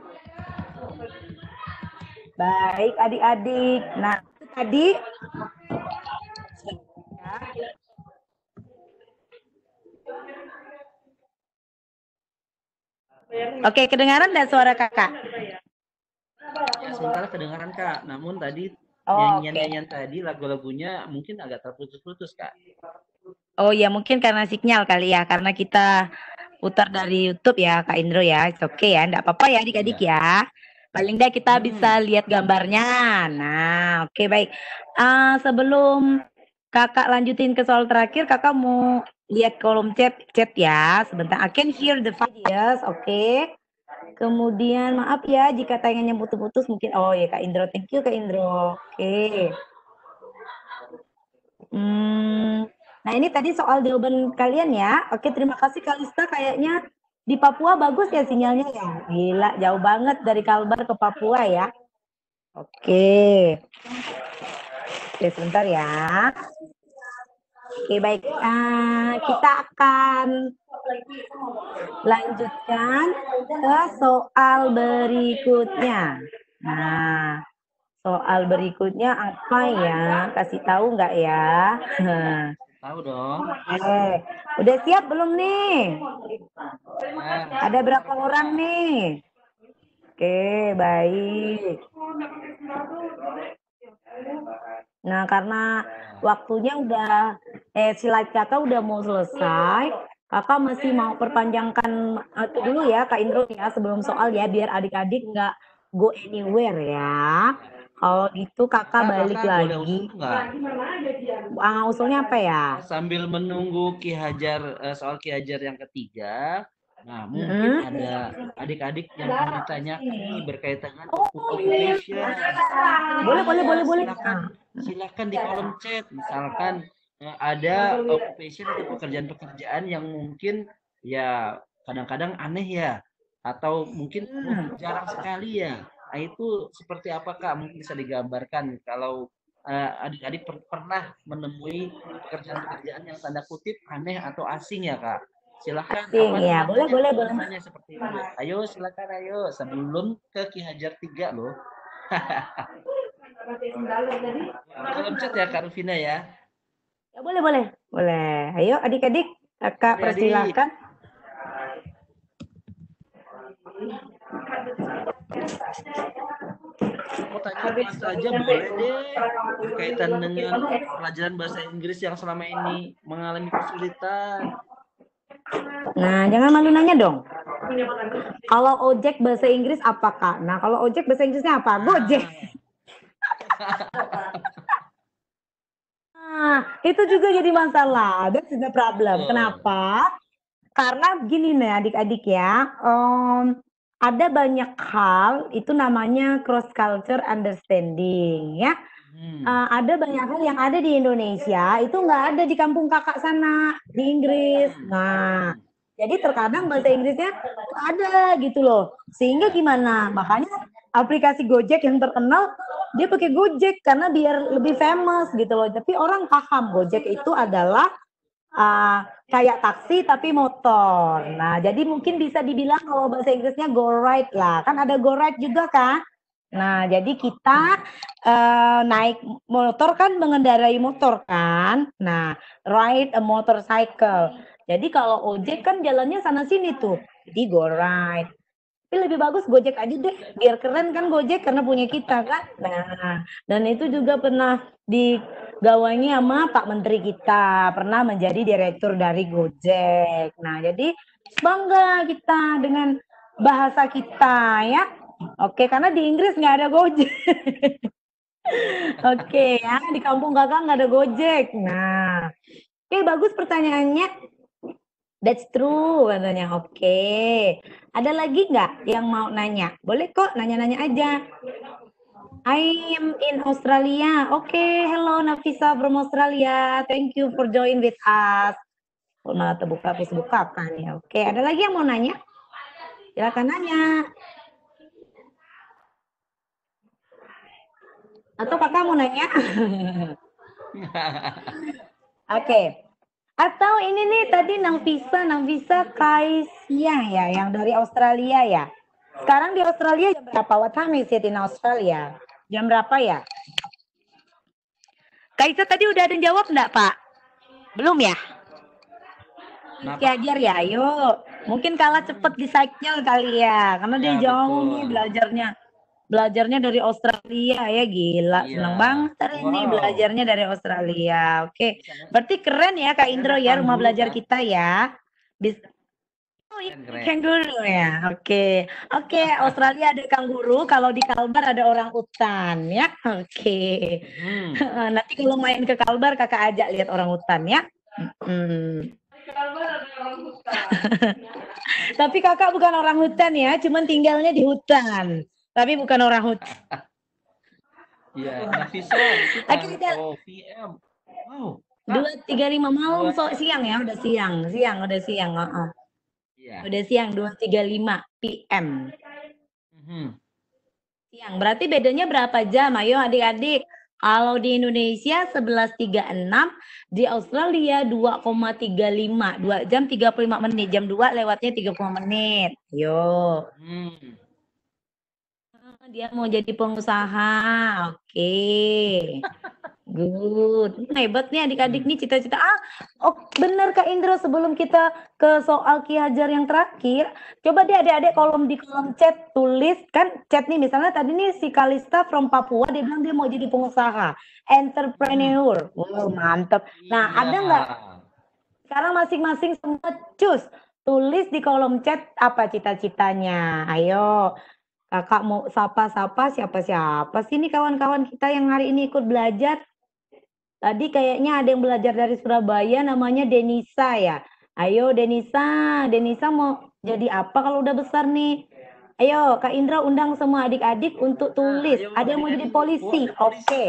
Baik adik-adik. Nah, itu tadi Oke, kedengaran dan suara kakak? Ya, sementara kedengaran Kak. Namun tadi Oh, nyanyian-nyanyian tadi lagu-lagunya mungkin agak terputus-putus Kak. Oh ya, mungkin karena sinyal kali ya, karena kita putar dari YouTube ya, Kak Indro ya. Oke okay ya, enggak apa-apa ya adik-adik ya. Paling enggak kita Hmm. bisa lihat gambarnya. Nah, oke okay, baik. Uh, sebelum kakak lanjutin ke soal terakhir, kakak mau lihat kolom chat chat ya. Sebentar, I can hear the videos, oke. Okay. Kemudian maaf ya jika tayangannya putus-putus mungkin. Oh ya Kak Indro, thank you Kak Indro. Oke. Okay. Hmm, nah ini tadi soal jawaban kalian ya. Oke, terima kasih Kalista. Kayaknya di Papua bagus ya sinyalnya ya. Gila, jauh banget dari Kalbar ke Papua ya. Oke. Oke, sebentar ya. Oke, baik. Uh, kita akan lanjutkan ke soal berikutnya. Nah, soal berikutnya apa ya? Kasih tahu nggak ya? Tahu dong. Eh, udah siap belum nih? Ya, Ada berapa orang nih? Oke, baik. Nah, karena waktunya udah, eh slide kakak udah mau selesai. Kakak masih mau perpanjangkan itu dulu ya, Kak Indro ya, sebelum soal ya, biar adik-adik nggak go anywhere ya. Kalau gitu kakak Kak, balik kakak boleh lagi. usul nggak? Ah, usulnya apa ya? Sambil menunggu Ki Hajar eh, soal Ki Hajar yang ketiga, nah mungkin Hmm? ada adik-adik yang mau ditanyakan nih berkaitan dengan occupation. Boleh, boleh, boleh, boleh. Silakan, silakan di kolom chat. Misalkan eh, ada occupation atau pekerjaan-pekerjaan yang mungkin ya kadang-kadang aneh ya, atau mungkin Hmm. jarang sekali ya. Nah itu seperti apa Kak? Mungkin bisa digambarkan kalau uh, adik-adik per pernah menemui pekerjaan-pekerjaan yang tanda kutip aneh atau asing ya Kak. Silahkan Asing, apa ya. Boleh, namanya boleh, kalau boleh. misalnya seperti itu. Ayo silakan ayo sebelum ke Ki Hajar tiga loh. Kolom chat ya Kak Rufina ya. Ya boleh, boleh. Boleh. Ayo adik-adik, kakak Adik-adik. persilahkan. Mau tanya apa saja boleh deh berkaitan dengan pelajaran bahasa Inggris yang selama ini mengalami kesulitan. Nah, jangan malu nanya dong. Kalau ojek bahasa Inggris apa, Kak? Nah, kalau ojek bahasa Inggrisnya apa? Gojek. Nah, itu juga jadi masalah. That's the problem. Betul. Kenapa? Karena gini nih adik-adik ya, em, ada banyak hal itu namanya cross culture understanding ya. Hmm. Eh, ada banyak hal yang ada di Indonesia itu nggak ada di kampung kakak sana di Inggris. Nah, jadi terkadang bahasa Inggrisnya nggak ada gitu loh. Sehingga gimana? Makanya aplikasi Gojek yang terkenal dia pakai Gojek karena biar lebih famous gitu loh. Tapi orang paham Gojek itu adalah uh, kayak taksi tapi motor. Nah, jadi mungkin bisa dibilang kalau bahasa Inggrisnya go ride lah. Kan ada go ride juga kan? Nah, jadi kita uh, naik motor kan mengendarai motor kan. Nah, ride a motorcycle. Jadi kalau ojek kan jalannya sana sini tuh. Jadi go ride. Tapi lebih bagus Gojek aja deh, biar keren kan Gojek karena punya kita kan. Nah, dan itu juga pernah digawangi sama Pak Menteri kita, pernah menjadi direktur dari Gojek. Nah, jadi bangga kita dengan bahasa kita ya. Oke, karena di Inggris nggak ada Gojek. Oke ya, di kampung kakak nggak ada Gojek. Nah, oke bagus pertanyaannya. That's true katanya. Oke. Ada lagi nggak yang mau nanya? Boleh kok nanya-nanya aja. I'm in Australia. Oke, okay, hello Nafisa from Australia. Thank you for join with us. Oh, malah terbuka Facebook kan ya. Oke, okay. Ada lagi yang mau nanya? Silakan nanya. Atau kakak mau nanya? Oke. Okay. Atau ini nih tadi Nafisa, Nafisa Kaisia ya, yang dari Australia ya. Sekarang di Australia jam berapa? What time is it in Australia? Jam berapa ya? Kaisa tadi udah ada yang jawab enggak, Pak? Belum ya? Rizky Ajar ya, ayo. Mungkin kalah cepet di cycle kali ya, karena dia ya, jauh betul. Nih belajarnya. Belajarnya dari Australia ya, gila. Iya. Seneng banget hari wow. Ini belajarnya dari Australia. Oke, berarti keren ya Kak Indro ya rumah belajar kan? Kita ya. Bisa. Oh ini kanguru ya, oke, okay. oke okay, Australia ada kanguru, kalau di Kalbar ada orang hutan ya, oke. Okay. Hmm. Nanti kalau main ke Kalbar kakak ajak lihat orang hutan ya. Hmm. Kalbar ada orang hutan. Tapi kakak bukan orang hutan ya, cuman tinggalnya di hutan, tapi bukan orang hutan. Iya, Nafisa itu kan oh, V M. Wow. Dua tiga lima malam so siang ya, udah siang, siang udah siang, uh -uh. Ya. Udah siang dua tiga lima P M. Mm-hmm. Siang. Berarti bedanya berapa jam? Ayo adik-adik. Kalau di Indonesia sebelas tiga puluh enam, di Australia dua koma tiga lima, dua jam tiga puluh lima menit. Jam dua lewatnya tiga puluh menit. Yo. Hmm. Dia mau jadi pengusaha. Oke. Okay. Good. Hebat nih adik-adik nih cita-cita. Ah, oh benar Kak Indro, sebelum kita ke soal Ki Hajar yang terakhir, coba deh adik-adik kolom di kolom chat tulis kan chat nih misalnya tadi nih si Kalista from Papua dia bilang dia mau jadi pengusaha, entrepreneur. Wow, mantep. Nah, iya. Ada nggak? Sekarang masing-masing sempat cus tulis di kolom chat apa cita-citanya. Ayo. Kakak mau sapa-sapa siapa-siapa sih ini kawan-kawan kita yang hari ini ikut belajar. Tadi kayaknya ada yang belajar dari Surabaya namanya Denisa ya. Ayo Denisa, Denisa mau jadi apa kalau udah besar nih? Ayo Kak Indra undang semua adik-adik untuk tulis. Nah, ada yang mau jadi polisi. Oke. Okay.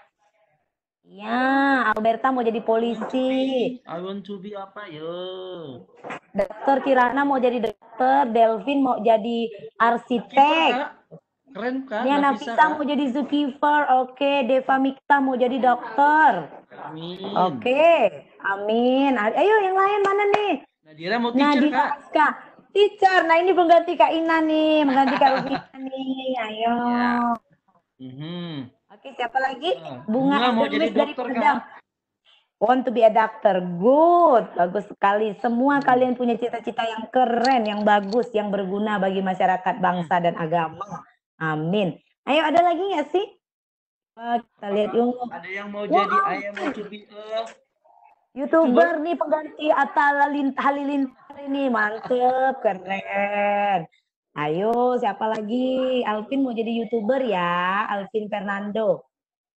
Ya, Alberta mau jadi polisi. I want to be apa yo? Dokter Kirana mau jadi dokter, Delvin mau jadi arsitek. Keren kan? Nia Nafisa mau jadi zookeeper, oke. Okay. Deva Mikta mau jadi dokter. Amin. Oke, okay. Amin. Ayo yang lain mana nih? Nadira mau teacher Nadira, Kak. Kak. Teacher, nah ini pengganti Kak Ina nih, mengganti Kak Ina nih. Ayo. Ya. Mm-hmm. Oke, okay, siapa lagi? Bunga, Bunga mau jadi dokter Kak. Want to be a doctor. Good. Bagus sekali. Semua hmm. kalian punya cita-cita yang keren, yang bagus, yang berguna bagi masyarakat, bangsa, dan agama. Amin. Ayo ada lagi nggak sih? Kita lihat yuk. Ada yang mau wow. jadi ayam mau to be a YouTuber nih pengganti Atta Halilintar ini. Mantep, keren. Ayo siapa lagi? Alvin mau jadi YouTuber ya. Alvin Fernando.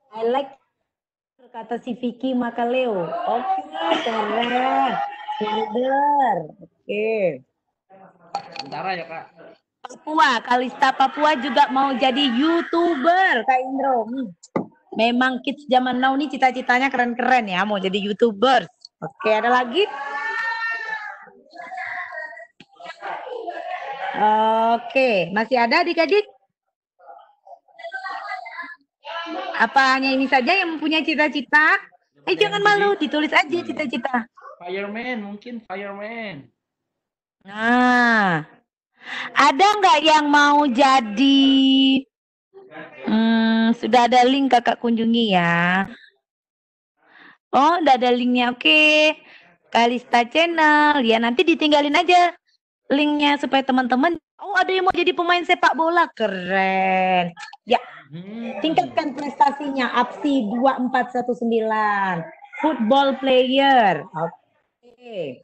I like kata si Vicky Makaleo. Oke, keren. Sabar. Oke. Sementara ya Kak. Papua, Kalista Papua juga mau jadi YouTuber, Kak Indro. Hmm. Memang kids zaman now nih cita-citanya keren-keren ya, mau jadi YouTuber. Oke, ada lagi? Oke, masih ada adik-adik? Apa hanya ini saja yang mempunyai cita-cita? Eh, jangan malu, ditulis aja cita-cita. Fireman, mungkin fireman. Nah, ada nggak yang mau jadi? Hmm, sudah ada link kakak kunjungi ya. Oh, udah ada linknya. Oke, Kalista Channel. Ya, nanti ditinggalin aja linknya supaya teman-teman. Oh, ada yang mau jadi pemain sepak bola. Keren. Ya, Hmm. tingkatkan prestasinya. Apsi dua empat satu sembilan. Football player. Oke.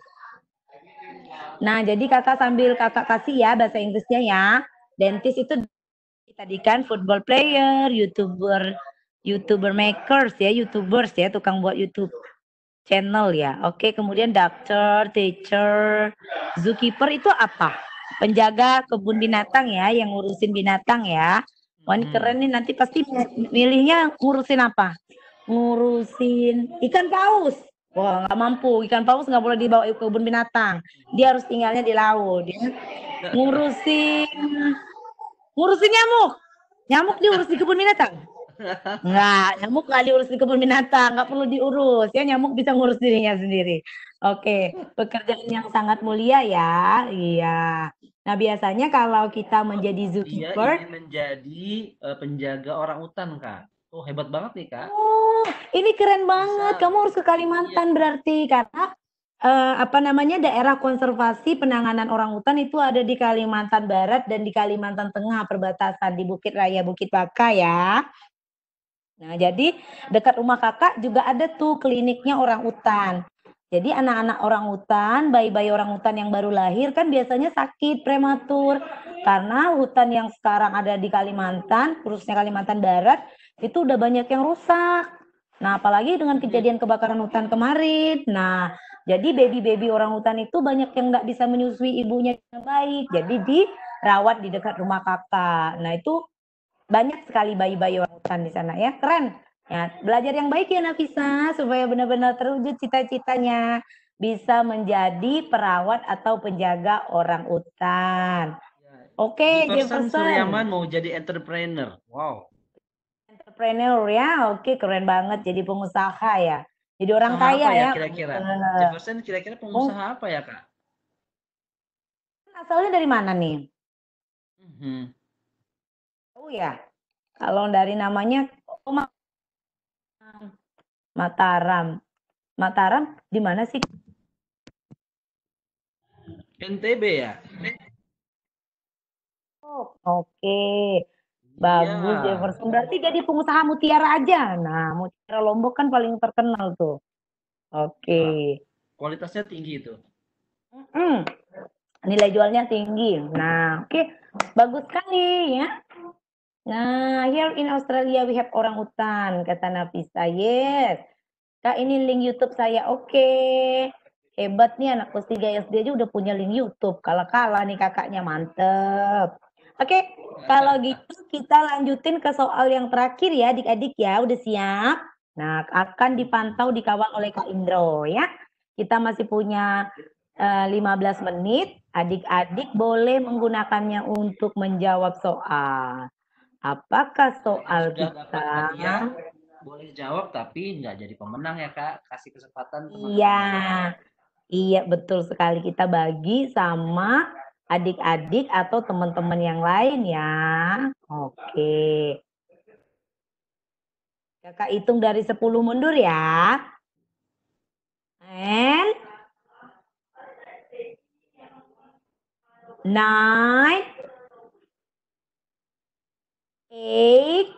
Nah, jadi kakak sambil kakak kasih ya bahasa Inggrisnya ya. Dentist itu tadi kan football player, YouTuber, YouTuber makers ya, YouTubers ya, tukang buat YouTube channel ya. Oke, kemudian doctor, teacher, zookeeper itu apa? Penjaga kebun binatang ya, yang ngurusin binatang ya. Wah, ini keren nih, nanti pasti milihnya ngurusin apa? Ngurusin ikan paus. Wah, nggak mampu. Ikan paus nggak boleh dibawa ke kebun binatang. Dia harus tinggalnya di laut. Ya. Ngurusin ngurusin nyamuk. Nyamuk diurus di kebun binatang. Nggak, nyamuk nggak diurus di kebun binatang, nggak perlu diurus ya, nyamuk bisa ngurus dirinya sendiri. Oke, pekerjaan yang sangat mulia ya, iya. Nah biasanya kalau kita menjadi Dia zookeeper, ingin menjadi uh, penjaga orang hutan Kak. Oh hebat banget nih Kak. oh ini keren banget, Bisa. kamu harus ke Kalimantan Iya. berarti karena eh, apa namanya daerah konservasi penanganan orang hutan itu ada di Kalimantan Barat dan di Kalimantan Tengah perbatasan di Bukit Raya Bukit Baka ya. Nah, jadi dekat rumah kakak juga ada tuh kliniknya orang utan. Jadi anak-anak orang utan, bayi-bayi orang utan yang baru lahir kan biasanya sakit prematur. Karena hutan yang sekarang ada di Kalimantan, khususnya Kalimantan Barat, itu udah banyak yang rusak. Nah, apalagi dengan kejadian kebakaran hutan kemarin. Nah, jadi baby-baby orang hutan itu banyak yang nggak bisa menyusui ibunya dengan baik. Jadi dirawat di dekat rumah kakak. Nah, itu banyak sekali bayi-bayi orang hutan di sana ya, keren. Ya, belajar yang baik ya Nafisa supaya benar-benar terwujud cita-citanya bisa menjadi perawat atau penjaga orang hutan. Oke, Jefferson Jefferson. Suryaman mau jadi entrepreneur. Wow. Entrepreneur ya, oke keren banget jadi pengusaha ya. Jadi orang Pengusaha kaya apa ya ya. kira-kira? Uh, Jefferson kira-kira pengusaha apa ya Kak? asalnya dari mana nih? Hmm. Oh ya, kalau dari namanya oh, Mataram. Mataram di mana sih? N T B ya? Oh, oke. Bagus Iya. Jefferson. Berarti jadi pengusaha mutiara aja. Nah, mutiara Lombok kan paling terkenal tuh. Oke. Kualitasnya tinggi itu. Hmm. Nilai jualnya tinggi. Nah, oke. Bagus sekali ya. Nah, here in Australia we have orang utan, kata Nafisa. Yes. Kak, ini link YouTube saya. Oke. Hebat nih anak kelas tiga S D aja udah punya link YouTube. Kalah-kalah nih kakaknya, mantep. Oke, kalau gitu kita lanjutin ke soal yang terakhir ya adik-adik ya. Udah siap? Nah, akan dipantau dikawal oleh Kak Indro ya. Kita masih punya uh, lima belas menit. Adik-adik boleh menggunakannya untuk menjawab soal. Apakah soal sudah kita? dapat hadiah, boleh jawab tapi nggak jadi pemenang ya Kak. Kasih kesempatan teman-teman. Iya, iya betul sekali. Kita bagi sama adik-adik atau teman-teman yang lain ya. Oke. Kakak hitung dari sepuluh mundur ya. And nine, eight,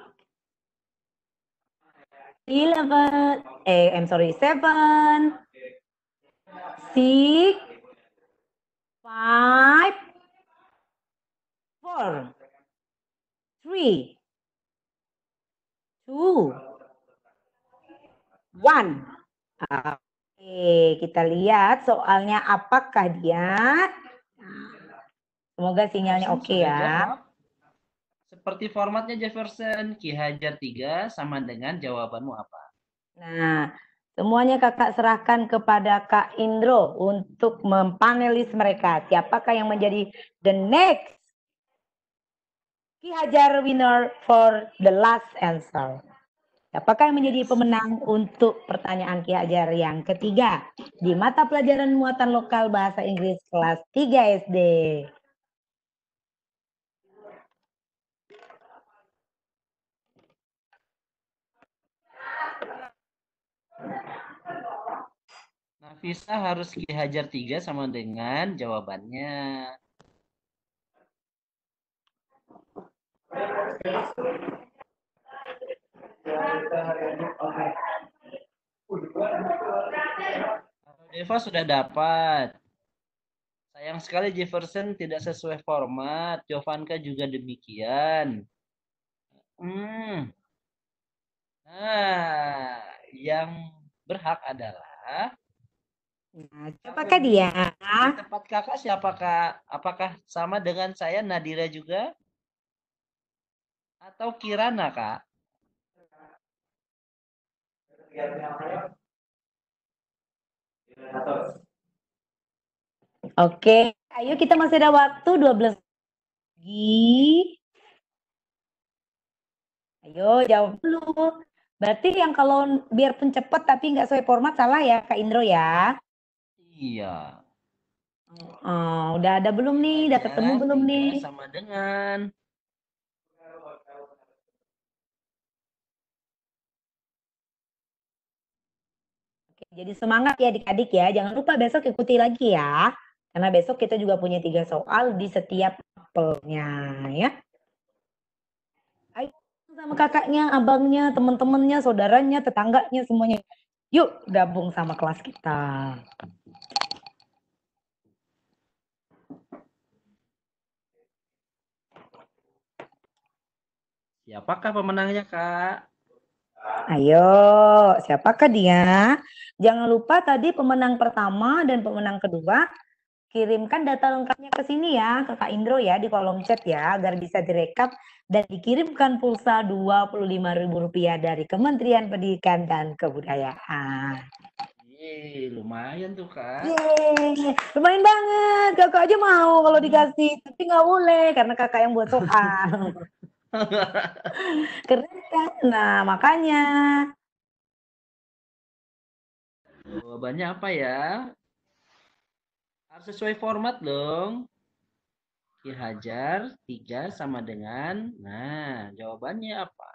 eleven, eh, I'm sorry, seven, six, five, four, three, two, one. Oke, kita lihat soalnya apakah dia. Semoga sinyalnya oke Sudah ya. jawab. Seperti formatnya Jefferson, Ki Hajar tiga sama dengan jawabanmu apa? Nah, semuanya kakak serahkan kepada Kak Indro untuk mempanelis mereka. Siapakah yang menjadi the next Ki Hajar winner for the last answer? Siapakah yang menjadi pemenang untuk pertanyaan Ki Hajar yang ketiga di mata pelajaran muatan lokal bahasa Inggris kelas tiga S D? Nafisa harus Ki Hajar tiga sama dengan jawabannya. Deva sudah dapat. Sayang sekali Jefferson tidak sesuai format. Jovanka juga demikian. Hmm. Nah, yang berhak adalah. Nah, siapakah dia? Di tempat kakak siapakah? Apakah sama dengan saya Nadira juga? Atau Kirana, Kak? Oke, ayo kita masih ada waktu dua belas lagi. Ayo jawab dulu. Berarti yang kalau biarpun cepat tapi nggak sesuai format salah ya Kak Indro ya? Iya. Oh, udah ada belum nih? Udah ketemu belum tiga nih? sama dengan. Oke, jadi semangat ya adik-adik ya. Jangan lupa besok ikuti lagi ya. Karena besok kita juga punya tiga soal di setiap mapelnya ya. Ayo sama kakaknya, abangnya, teman-temannya, saudaranya, tetangganya semuanya. Yuk gabung sama kelas kita. Siapakah pemenangnya, Kak? Ayo, siapakah dia? Jangan lupa tadi pemenang pertama dan pemenang kedua kirimkan data lengkapnya ke sini ya, ke Kak Indro ya di kolom chat ya, agar bisa direkap dan dikirimkan pulsa dua puluh lima ribu rupiah dari Kementerian Pendidikan dan Kebudayaan. Yeay, lumayan tuh, Kak. Yeay, lumayan banget. Kakak aja mau kalau dikasih, tapi nggak boleh karena kakak yang buat soal. Keren kan? Nah, makanya. Jawabannya apa ya? Harus sesuai format dong. Ki Hajar tiga sama dengan. Nah, jawabannya apa?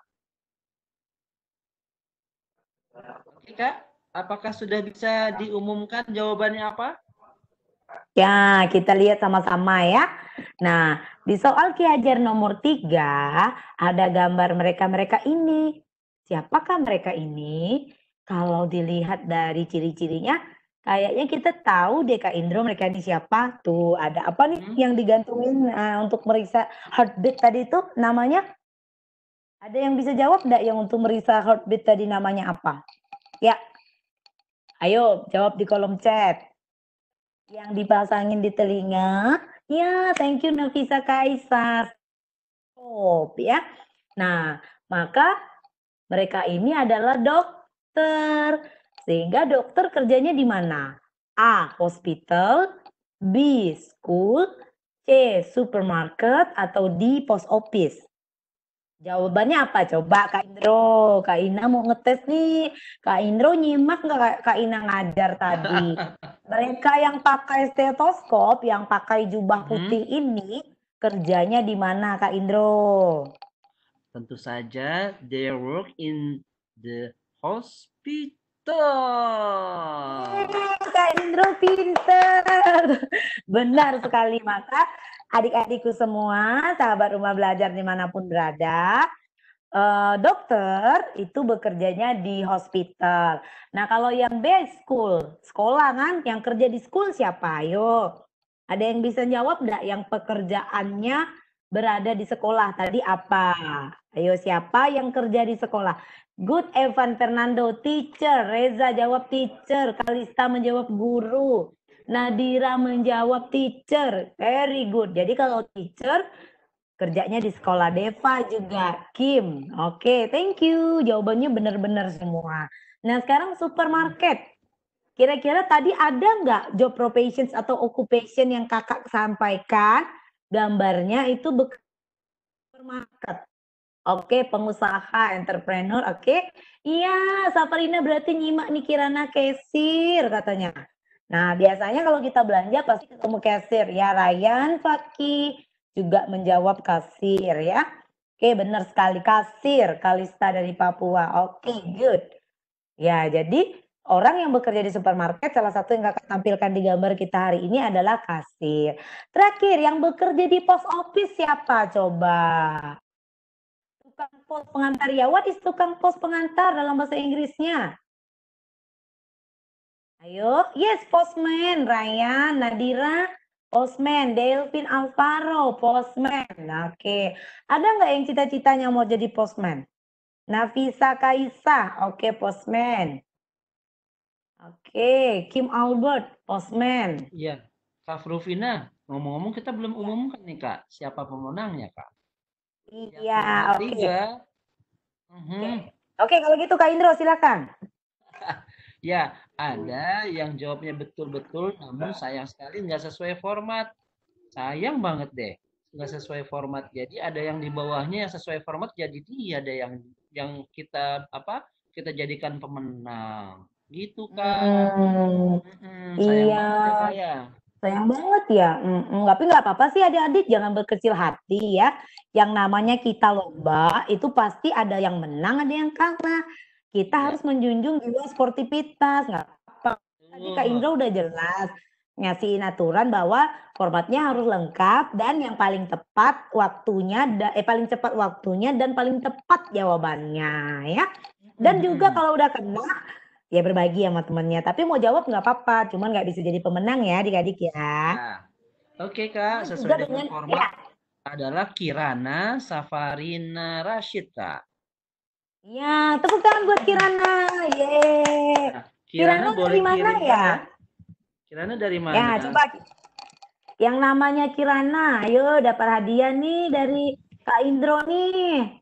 Oke, Kak. Apakah sudah bisa diumumkan jawabannya apa? Ya, kita lihat sama-sama ya. Nah, di soal Ki Hajar nomor tiga, ada gambar mereka-mereka ini. Siapakah mereka ini? Kalau dilihat dari ciri-cirinya, kayaknya kita tahu deh Kak Indro mereka ini siapa. Tuh, ada apa nih Hmm? yang digantungin uh, untuk meriksa heartbeat tadi itu namanya? Ada yang bisa jawab enggak yang untuk meriksa heartbeat tadi namanya apa? Ya, ayo jawab di kolom chat. Yang dipasangin di telinga. Ya, thank you Nafisa Kaisa. Stop ya. Nah, maka mereka ini adalah dokter. Sehingga dokter kerjanya di mana? A. Hospital, B. School, C. Supermarket, atau D. Post office. Jawabannya apa? Coba Kak Indro. Kak Ina mau ngetes nih. Kak Indro nyimak nggak Kak Ina ngajar tadi? Mereka yang pakai stetoskop, yang pakai jubah putih Hmm? ini, kerjanya di mana Kak Indro? Tentu saja, they work in the hospital. Kak Indro pinter. Benar sekali, maka adik-adikku semua, sahabat rumah belajar dimanapun berada, Uh, dokter itu bekerjanya di hospital. Nah, kalau yang B school, sekolah kan, yang kerja di school siapa? Ayo, ada yang bisa jawab enggak yang pekerjaannya berada di sekolah tadi apa? Ayo, siapa yang kerja di sekolah? Good, Evan Fernando, teacher. Reza jawab teacher. Kalista menjawab guru. Nadira menjawab teacher. Very good. Jadi kalau teacher, kerjanya di sekolah. Deva juga. Kim. Oke, okay, thank you. Jawabannya benar-benar semua. Nah, sekarang supermarket. Kira-kira tadi ada nggak job professions atau occupation yang kakak sampaikan? Gambarnya itu supermarket. Oke, pengusaha, entrepreneur. Oke. Iya, Saparina berarti nyimak nih Kirana kasir katanya. Nah, biasanya kalau kita belanja pasti ketemu kasir. Ya, Ryan, Fakih juga menjawab kasir ya. Oke, benar sekali kasir. Kalista dari Papua. Oke, good. Ya, jadi orang yang bekerja di supermarket salah satu yang kakak tampilkan di gambar kita hari ini adalah kasir. Terakhir, yang bekerja di post office siapa coba? Tukang pos pengantar ya. What is tukang pos pengantar dalam bahasa Inggrisnya? Ayo, yes, postman. Ryan, Nadira, postman. Delvin Alvaro, postman. Oke, ada nggak yang cita-citanya mau jadi postman? Nafisa Kaisa, oke, postman. Oke, Kim Albert, postman. Iya, Kak Fruvina, ngomong-ngomong kita belum umumkan nih Kak, siapa pemenangnya Kak? Iya, oke. Tiga. Oke, oke, kalau gitu Kak Indro silakan. Ya, ada yang jawabnya betul-betul, namun sayang sekali nggak sesuai format. Sayang banget deh, nggak sesuai format. Jadi ada yang di bawahnya yang sesuai format, jadi dia ada yang yang kita apa? Kita jadikan pemenang. Gitu Kak. Hmm, Mm-mm, sayang iya. banget ya Kak ya. Sayang banget ya. Mm-mm. Tapi nggak apa-apa sih adik-adik, jangan berkecil hati ya. Yang namanya kita lomba itu pasti ada yang menang, ada yang kalah. Kita Ya. harus menjunjung jiwa sportivitas. Nggak apa-apa. Tadi Kak Oh, Indra udah jelas ngasihin aturan bahwa formatnya harus lengkap dan yang paling tepat waktunya, da- eh paling cepat waktunya dan paling tepat jawabannya ya. Dan juga mm-mm. kalau udah kena ya berbagi sama temennya. Tapi mau jawab nggak apa-apa, cuman nggak bisa jadi pemenang ya adik-adik ya. Ya. Oke Kak, Sama juga sesuai dengan dengan format ya, adalah Kirana Safarina Rashid Kak. ya tepuk tangan buat Kirana. Yeay. Nah, Kirana Kirana dari boleh mana kirimkan ya? ya. Kirana dari Ya, mana? coba yang namanya Kirana. Ayo dapat hadiah nih dari Kak Indro nih.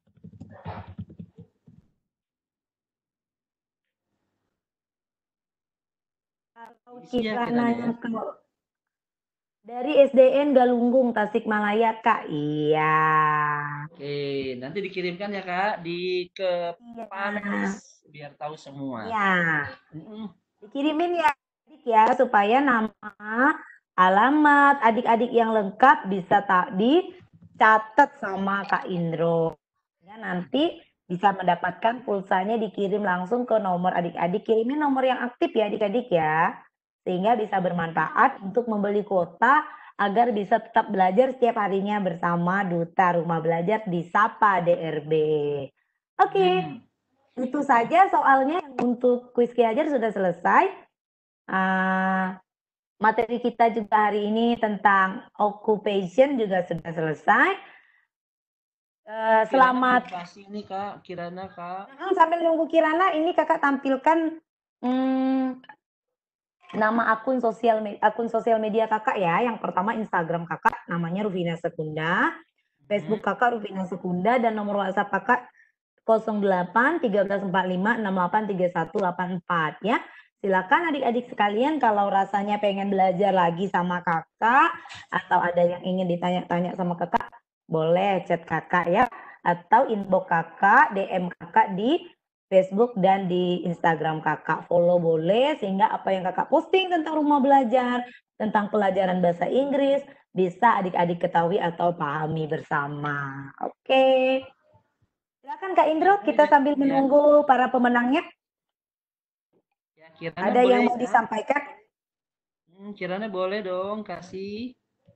Kalau Isinya Kirana ya. Kirananya kalau dari S D N Galunggung Tasikmalaya Kak. Iya. Oke, nanti dikirimkan ya Kak di ke panelis Iya. biar tahu semua. Iya. Mm-mm. Dikirimin ya adik ya supaya nama, alamat adik-adik yang lengkap bisa tak dicatat sama Kak Indro. Ya, nanti bisa mendapatkan pulsanya dikirim langsung ke nomor adik-adik. Kirimin nomor yang aktif ya adik-adik ya. Sehingga bisa bermanfaat untuk membeli kuota agar bisa tetap belajar setiap harinya bersama Duta Rumah Belajar di Sapa D R B. Oke. Okay. Hmm. Itu saja soalnya yang untuk kuis Ki Hajar sudah selesai. Uh, materi kita juga hari ini tentang occupation juga sudah selesai. Uh, selamat. Kasih nih Kak, Kirana Kak. Sambil nunggu Kirana, ini kakak tampilkan hmm, nama akun sosial akun sosial media kakak ya. Yang pertama Instagram kakak, namanya Rufina Sekunda. Facebook kakak Rufina Sekunda dan nomor WhatsApp kakak nol delapan tiga belas empat puluh lima enam delapan tiga satu delapan empat ya. Silakan adik-adik sekalian kalau rasanya pengen belajar lagi sama kakak atau ada yang ingin ditanya-tanya sama kakak, boleh chat kakak ya atau inbox kakak, D M kakak di Facebook dan di Instagram kakak. Follow boleh sehingga apa yang kakak posting tentang rumah belajar, tentang pelajaran bahasa Inggris bisa adik-adik ketahui atau pahami bersama. Oke. Okay. Silakan Kak Indro, kita sambil menunggu para pemenangnya. Ya, Kirana ada boleh yang mau ya? disampaikan? Hmm, Kirana boleh dong kasih.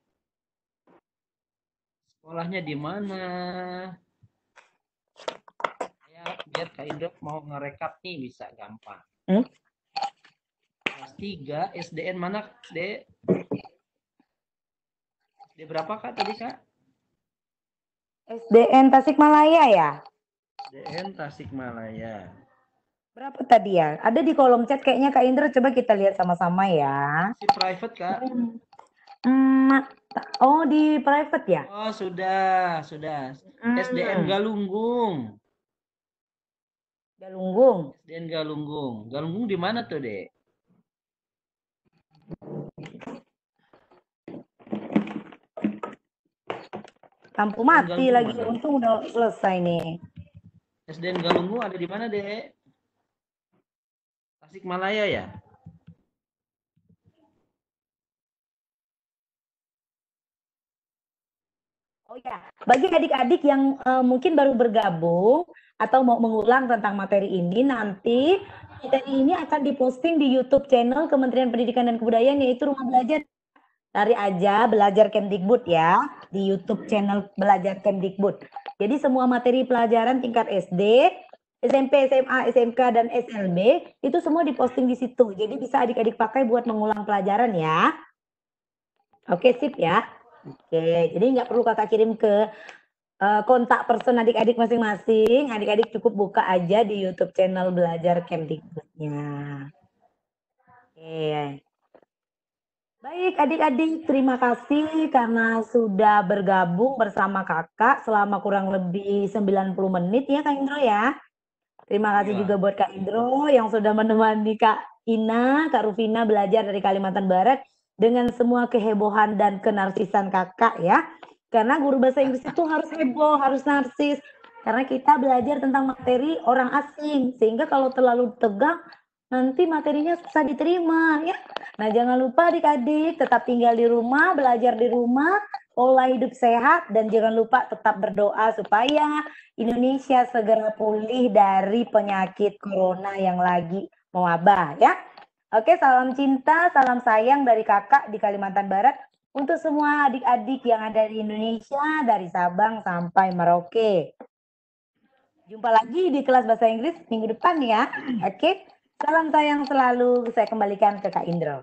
Sekolahnya di mana? Ya, biar Kak Indro mau ngerekap nih bisa gampang. Hmm? Kelas tiga S D N mana, Dek? S D berapa Kak tadi Kak? S D N Tasikmalaya ya? S D N Tasikmalaya. Berapa tadi ya? Ada di kolom chat kayaknya Kak Indra, coba kita lihat sama-sama ya. Si private, Kak. Hmm, oh di private ya? Oh, sudah, sudah. Hmm. S D N Galunggung. Galunggung. S D N Galunggung. Galunggung di mana tuh, Dek? Lampu S D N mati Galunggung lagi, mana? untung udah selesai nih. S D N Galunggung ada di mana, Dek? Tasikmalaya ya? Oh ya, bagi adik-adik yang uh, mungkin baru bergabung atau mau mengulang tentang materi ini, nanti materi ini akan diposting di YouTube channel Kementerian Pendidikan dan Kebudayaan, yaitu Rumah Belajar. Cari aja Belajar Kemdikbud ya, di YouTube channel Belajar Kemdikbud. Jadi semua materi pelajaran tingkat S D, S M P, S M A, S M K, dan S L B itu semua diposting di situ. Jadi bisa adik-adik pakai buat mengulang pelajaran ya. Oke, sip ya. Oke, jadi nggak perlu kakak kirim ke uh, kontak person adik-adik masing-masing. Adik-adik cukup buka aja di YouTube channel Belajar Kemdikbudnya. Oke. Baik adik-adik, terima kasih karena sudah bergabung bersama kakak selama kurang lebih sembilan puluh menit ya Kak Indro ya. Terima kasih Iya. juga buat Kak Indro yang sudah menemani Kak Ina, Kak Rufina belajar dari Kalimantan Barat dengan semua kehebohan dan kenarsisan kakak ya. Karena guru bahasa Inggris itu harus heboh, harus narsis. Karena kita belajar tentang materi orang asing. Sehingga kalau terlalu tegang, nanti materinya susah diterima ya. Nah jangan lupa adik-adik tetap tinggal di rumah, belajar di rumah, pola hidup sehat, dan jangan lupa tetap berdoa supaya Indonesia segera pulih dari penyakit corona yang lagi mewabah ya. Oke, salam cinta, salam sayang dari kakak di Kalimantan Barat untuk semua adik-adik yang ada di Indonesia dari Sabang sampai Merauke. Jumpa lagi di kelas bahasa Inggris minggu depan ya. Oke, salam sayang selalu. Saya kembalikan ke Kak Indro.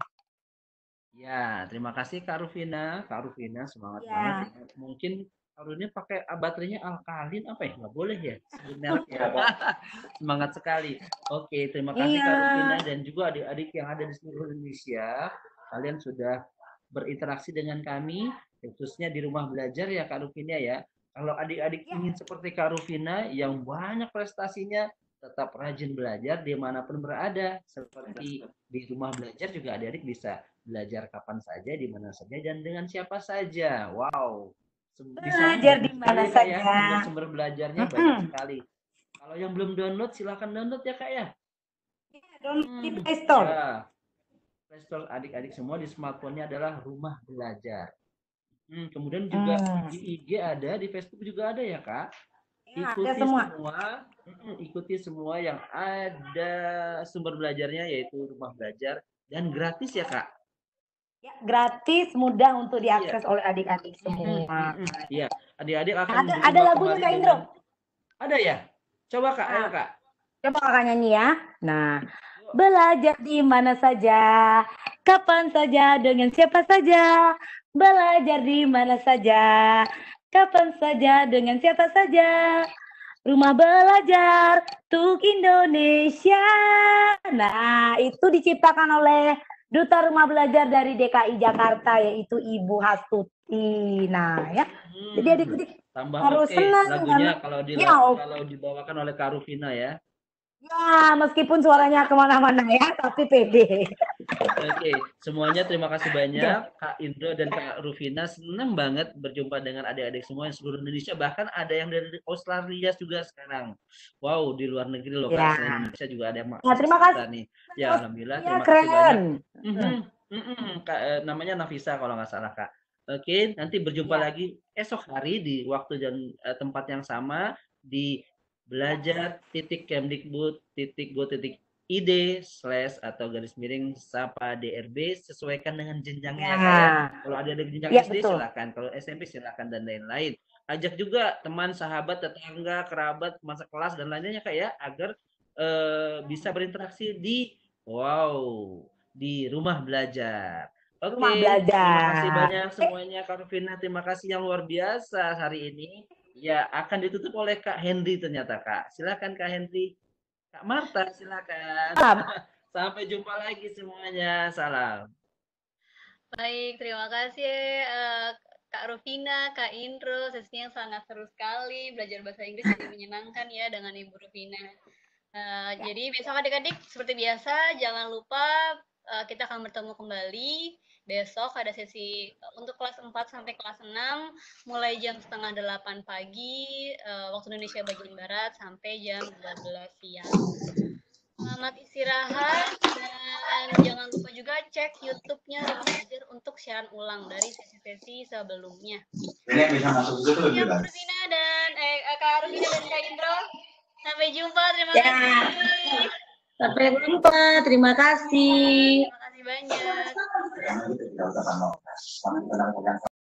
Ya, terima kasih Kak Rufina. Kak Rufina semangat Ya. banget. Mungkin Kak Rufina pakai baterainya alkalin apa ya? Nggak boleh ya? Sebut merek ya. Semangat sekali. Oke, terima kasih Iya. Kak Rufina dan juga adik-adik yang ada di seluruh Indonesia. Kalian sudah berinteraksi dengan kami, khususnya di rumah belajar ya Kak Rufina ya. Kalau adik-adik ingin seperti Kak Rufina yang banyak prestasinya, tetap rajin belajar dimanapun berada. Seperti di rumah belajar juga adik-adik bisa belajar kapan saja, di mana saja, dan dengan siapa saja. Wow. Di sana Belajar banyak di sekali mana ya Kak ya, saja. sumber-sumber belajarnya banyak sekali. Kalau yang belum download, silahkan download ya Kak ya. Download di Play Store. Ya. Play Store adik-adik semua di smartphone-nya adalah Rumah Belajar. Hmm, kemudian juga Hmm. di I G ada, di Facebook juga ada ya Kak. Ya, ikuti ada semua. semua, mm, ikuti semua yang ada sumber belajarnya yaitu Rumah Belajar dan gratis ya Kak. Ya, gratis, mudah untuk diakses Iya. oleh adik-adik semua. Iya, adik-adik akan Ada, berjumpa ada lagunya kembali Kak Indro. dengan... Ada ya? Coba Kak, Nah, ayo Kak. coba kakak nyanyi ya. Nah, belajar di mana saja, kapan saja, dengan siapa saja. Belajar di mana saja, kapan saja, dengan siapa saja. Rumah Belajar untuk Indonesia. Nah, itu diciptakan oleh Duta Rumah Belajar dari D K I Jakarta, yaitu Ibu Hastuti. Nah, ya. Hmm, Jadi adik-adik tambah harus oke senang lagunya karena kalau di ya, kalau dibawakan oleh Kak Rufina ya. ya, meskipun suaranya kemana-mana ya, tapi pede. Oke, semuanya terima kasih banyak Ya. Kak Indro dan Kak Rufina. Senang banget berjumpa dengan adik-adik semua yang seluruh Indonesia. Bahkan ada yang dari Australia juga sekarang. Wow, di luar negeri loh Kak. Ya. Selain Indonesia juga ada yang Ya, terima kasih. nih. Ya, alhamdulillah. Ya, Terima keren. kasih banyak. Mm-hmm. Mm-hmm. Kak, eh, namanya Nafisa kalau nggak salah Kak. Oke, nanti berjumpa Ya. lagi esok hari di waktu dan eh, tempat yang sama di belajar titik kemdikbud titik go titik id slash atau garis miring sapa D R B sesuaikan dengan jenjangnya ya Kak ya. Kalau ada di jenjang Ya, S D betul. silakan, kalau S M P silakan dan lain-lain. Ajak juga teman, sahabat, tetangga, kerabat, teman sekelas dan lainnya Kak ya agar eh, bisa berinteraksi di wow, di rumah belajar. Oke, Rumah Belajar. terima kasih banyak semuanya Kak Rufina, terima kasih yang luar biasa hari ini. Ya, akan ditutup oleh Kak Henry ternyata, Kak. Silakan Kak Henry. Kak Marta, silakan. Salam. Sampai jumpa lagi semuanya. Salam. Baik, terima kasih eh, Kak Rufina, Kak Indro. Sesinya yang sangat seru sekali. Belajar bahasa Inggris jadi menyenangkan ya dengan Ibu Rufina. Uh, jadi besok adik-adik seperti biasa jangan lupa uh, kita akan bertemu kembali besok ada sesi untuk kelas empat sampai kelas enam mulai jam setengah delapan pagi uh, waktu Indonesia bagian Barat sampai jam dua belas siang. Selamat istirahat dan jangan lupa juga cek YouTube-nya Rumah Belajar untuk siaran ulang dari sesi-sesi sebelumnya. Ini bisa masuk itu ya, Kak Rufina dan eh Kak Rufina dan Kak Indro. Sampai jumpa, terima Ya. kasih. Sampai jumpa, terima kasih. Terima kasih banyak.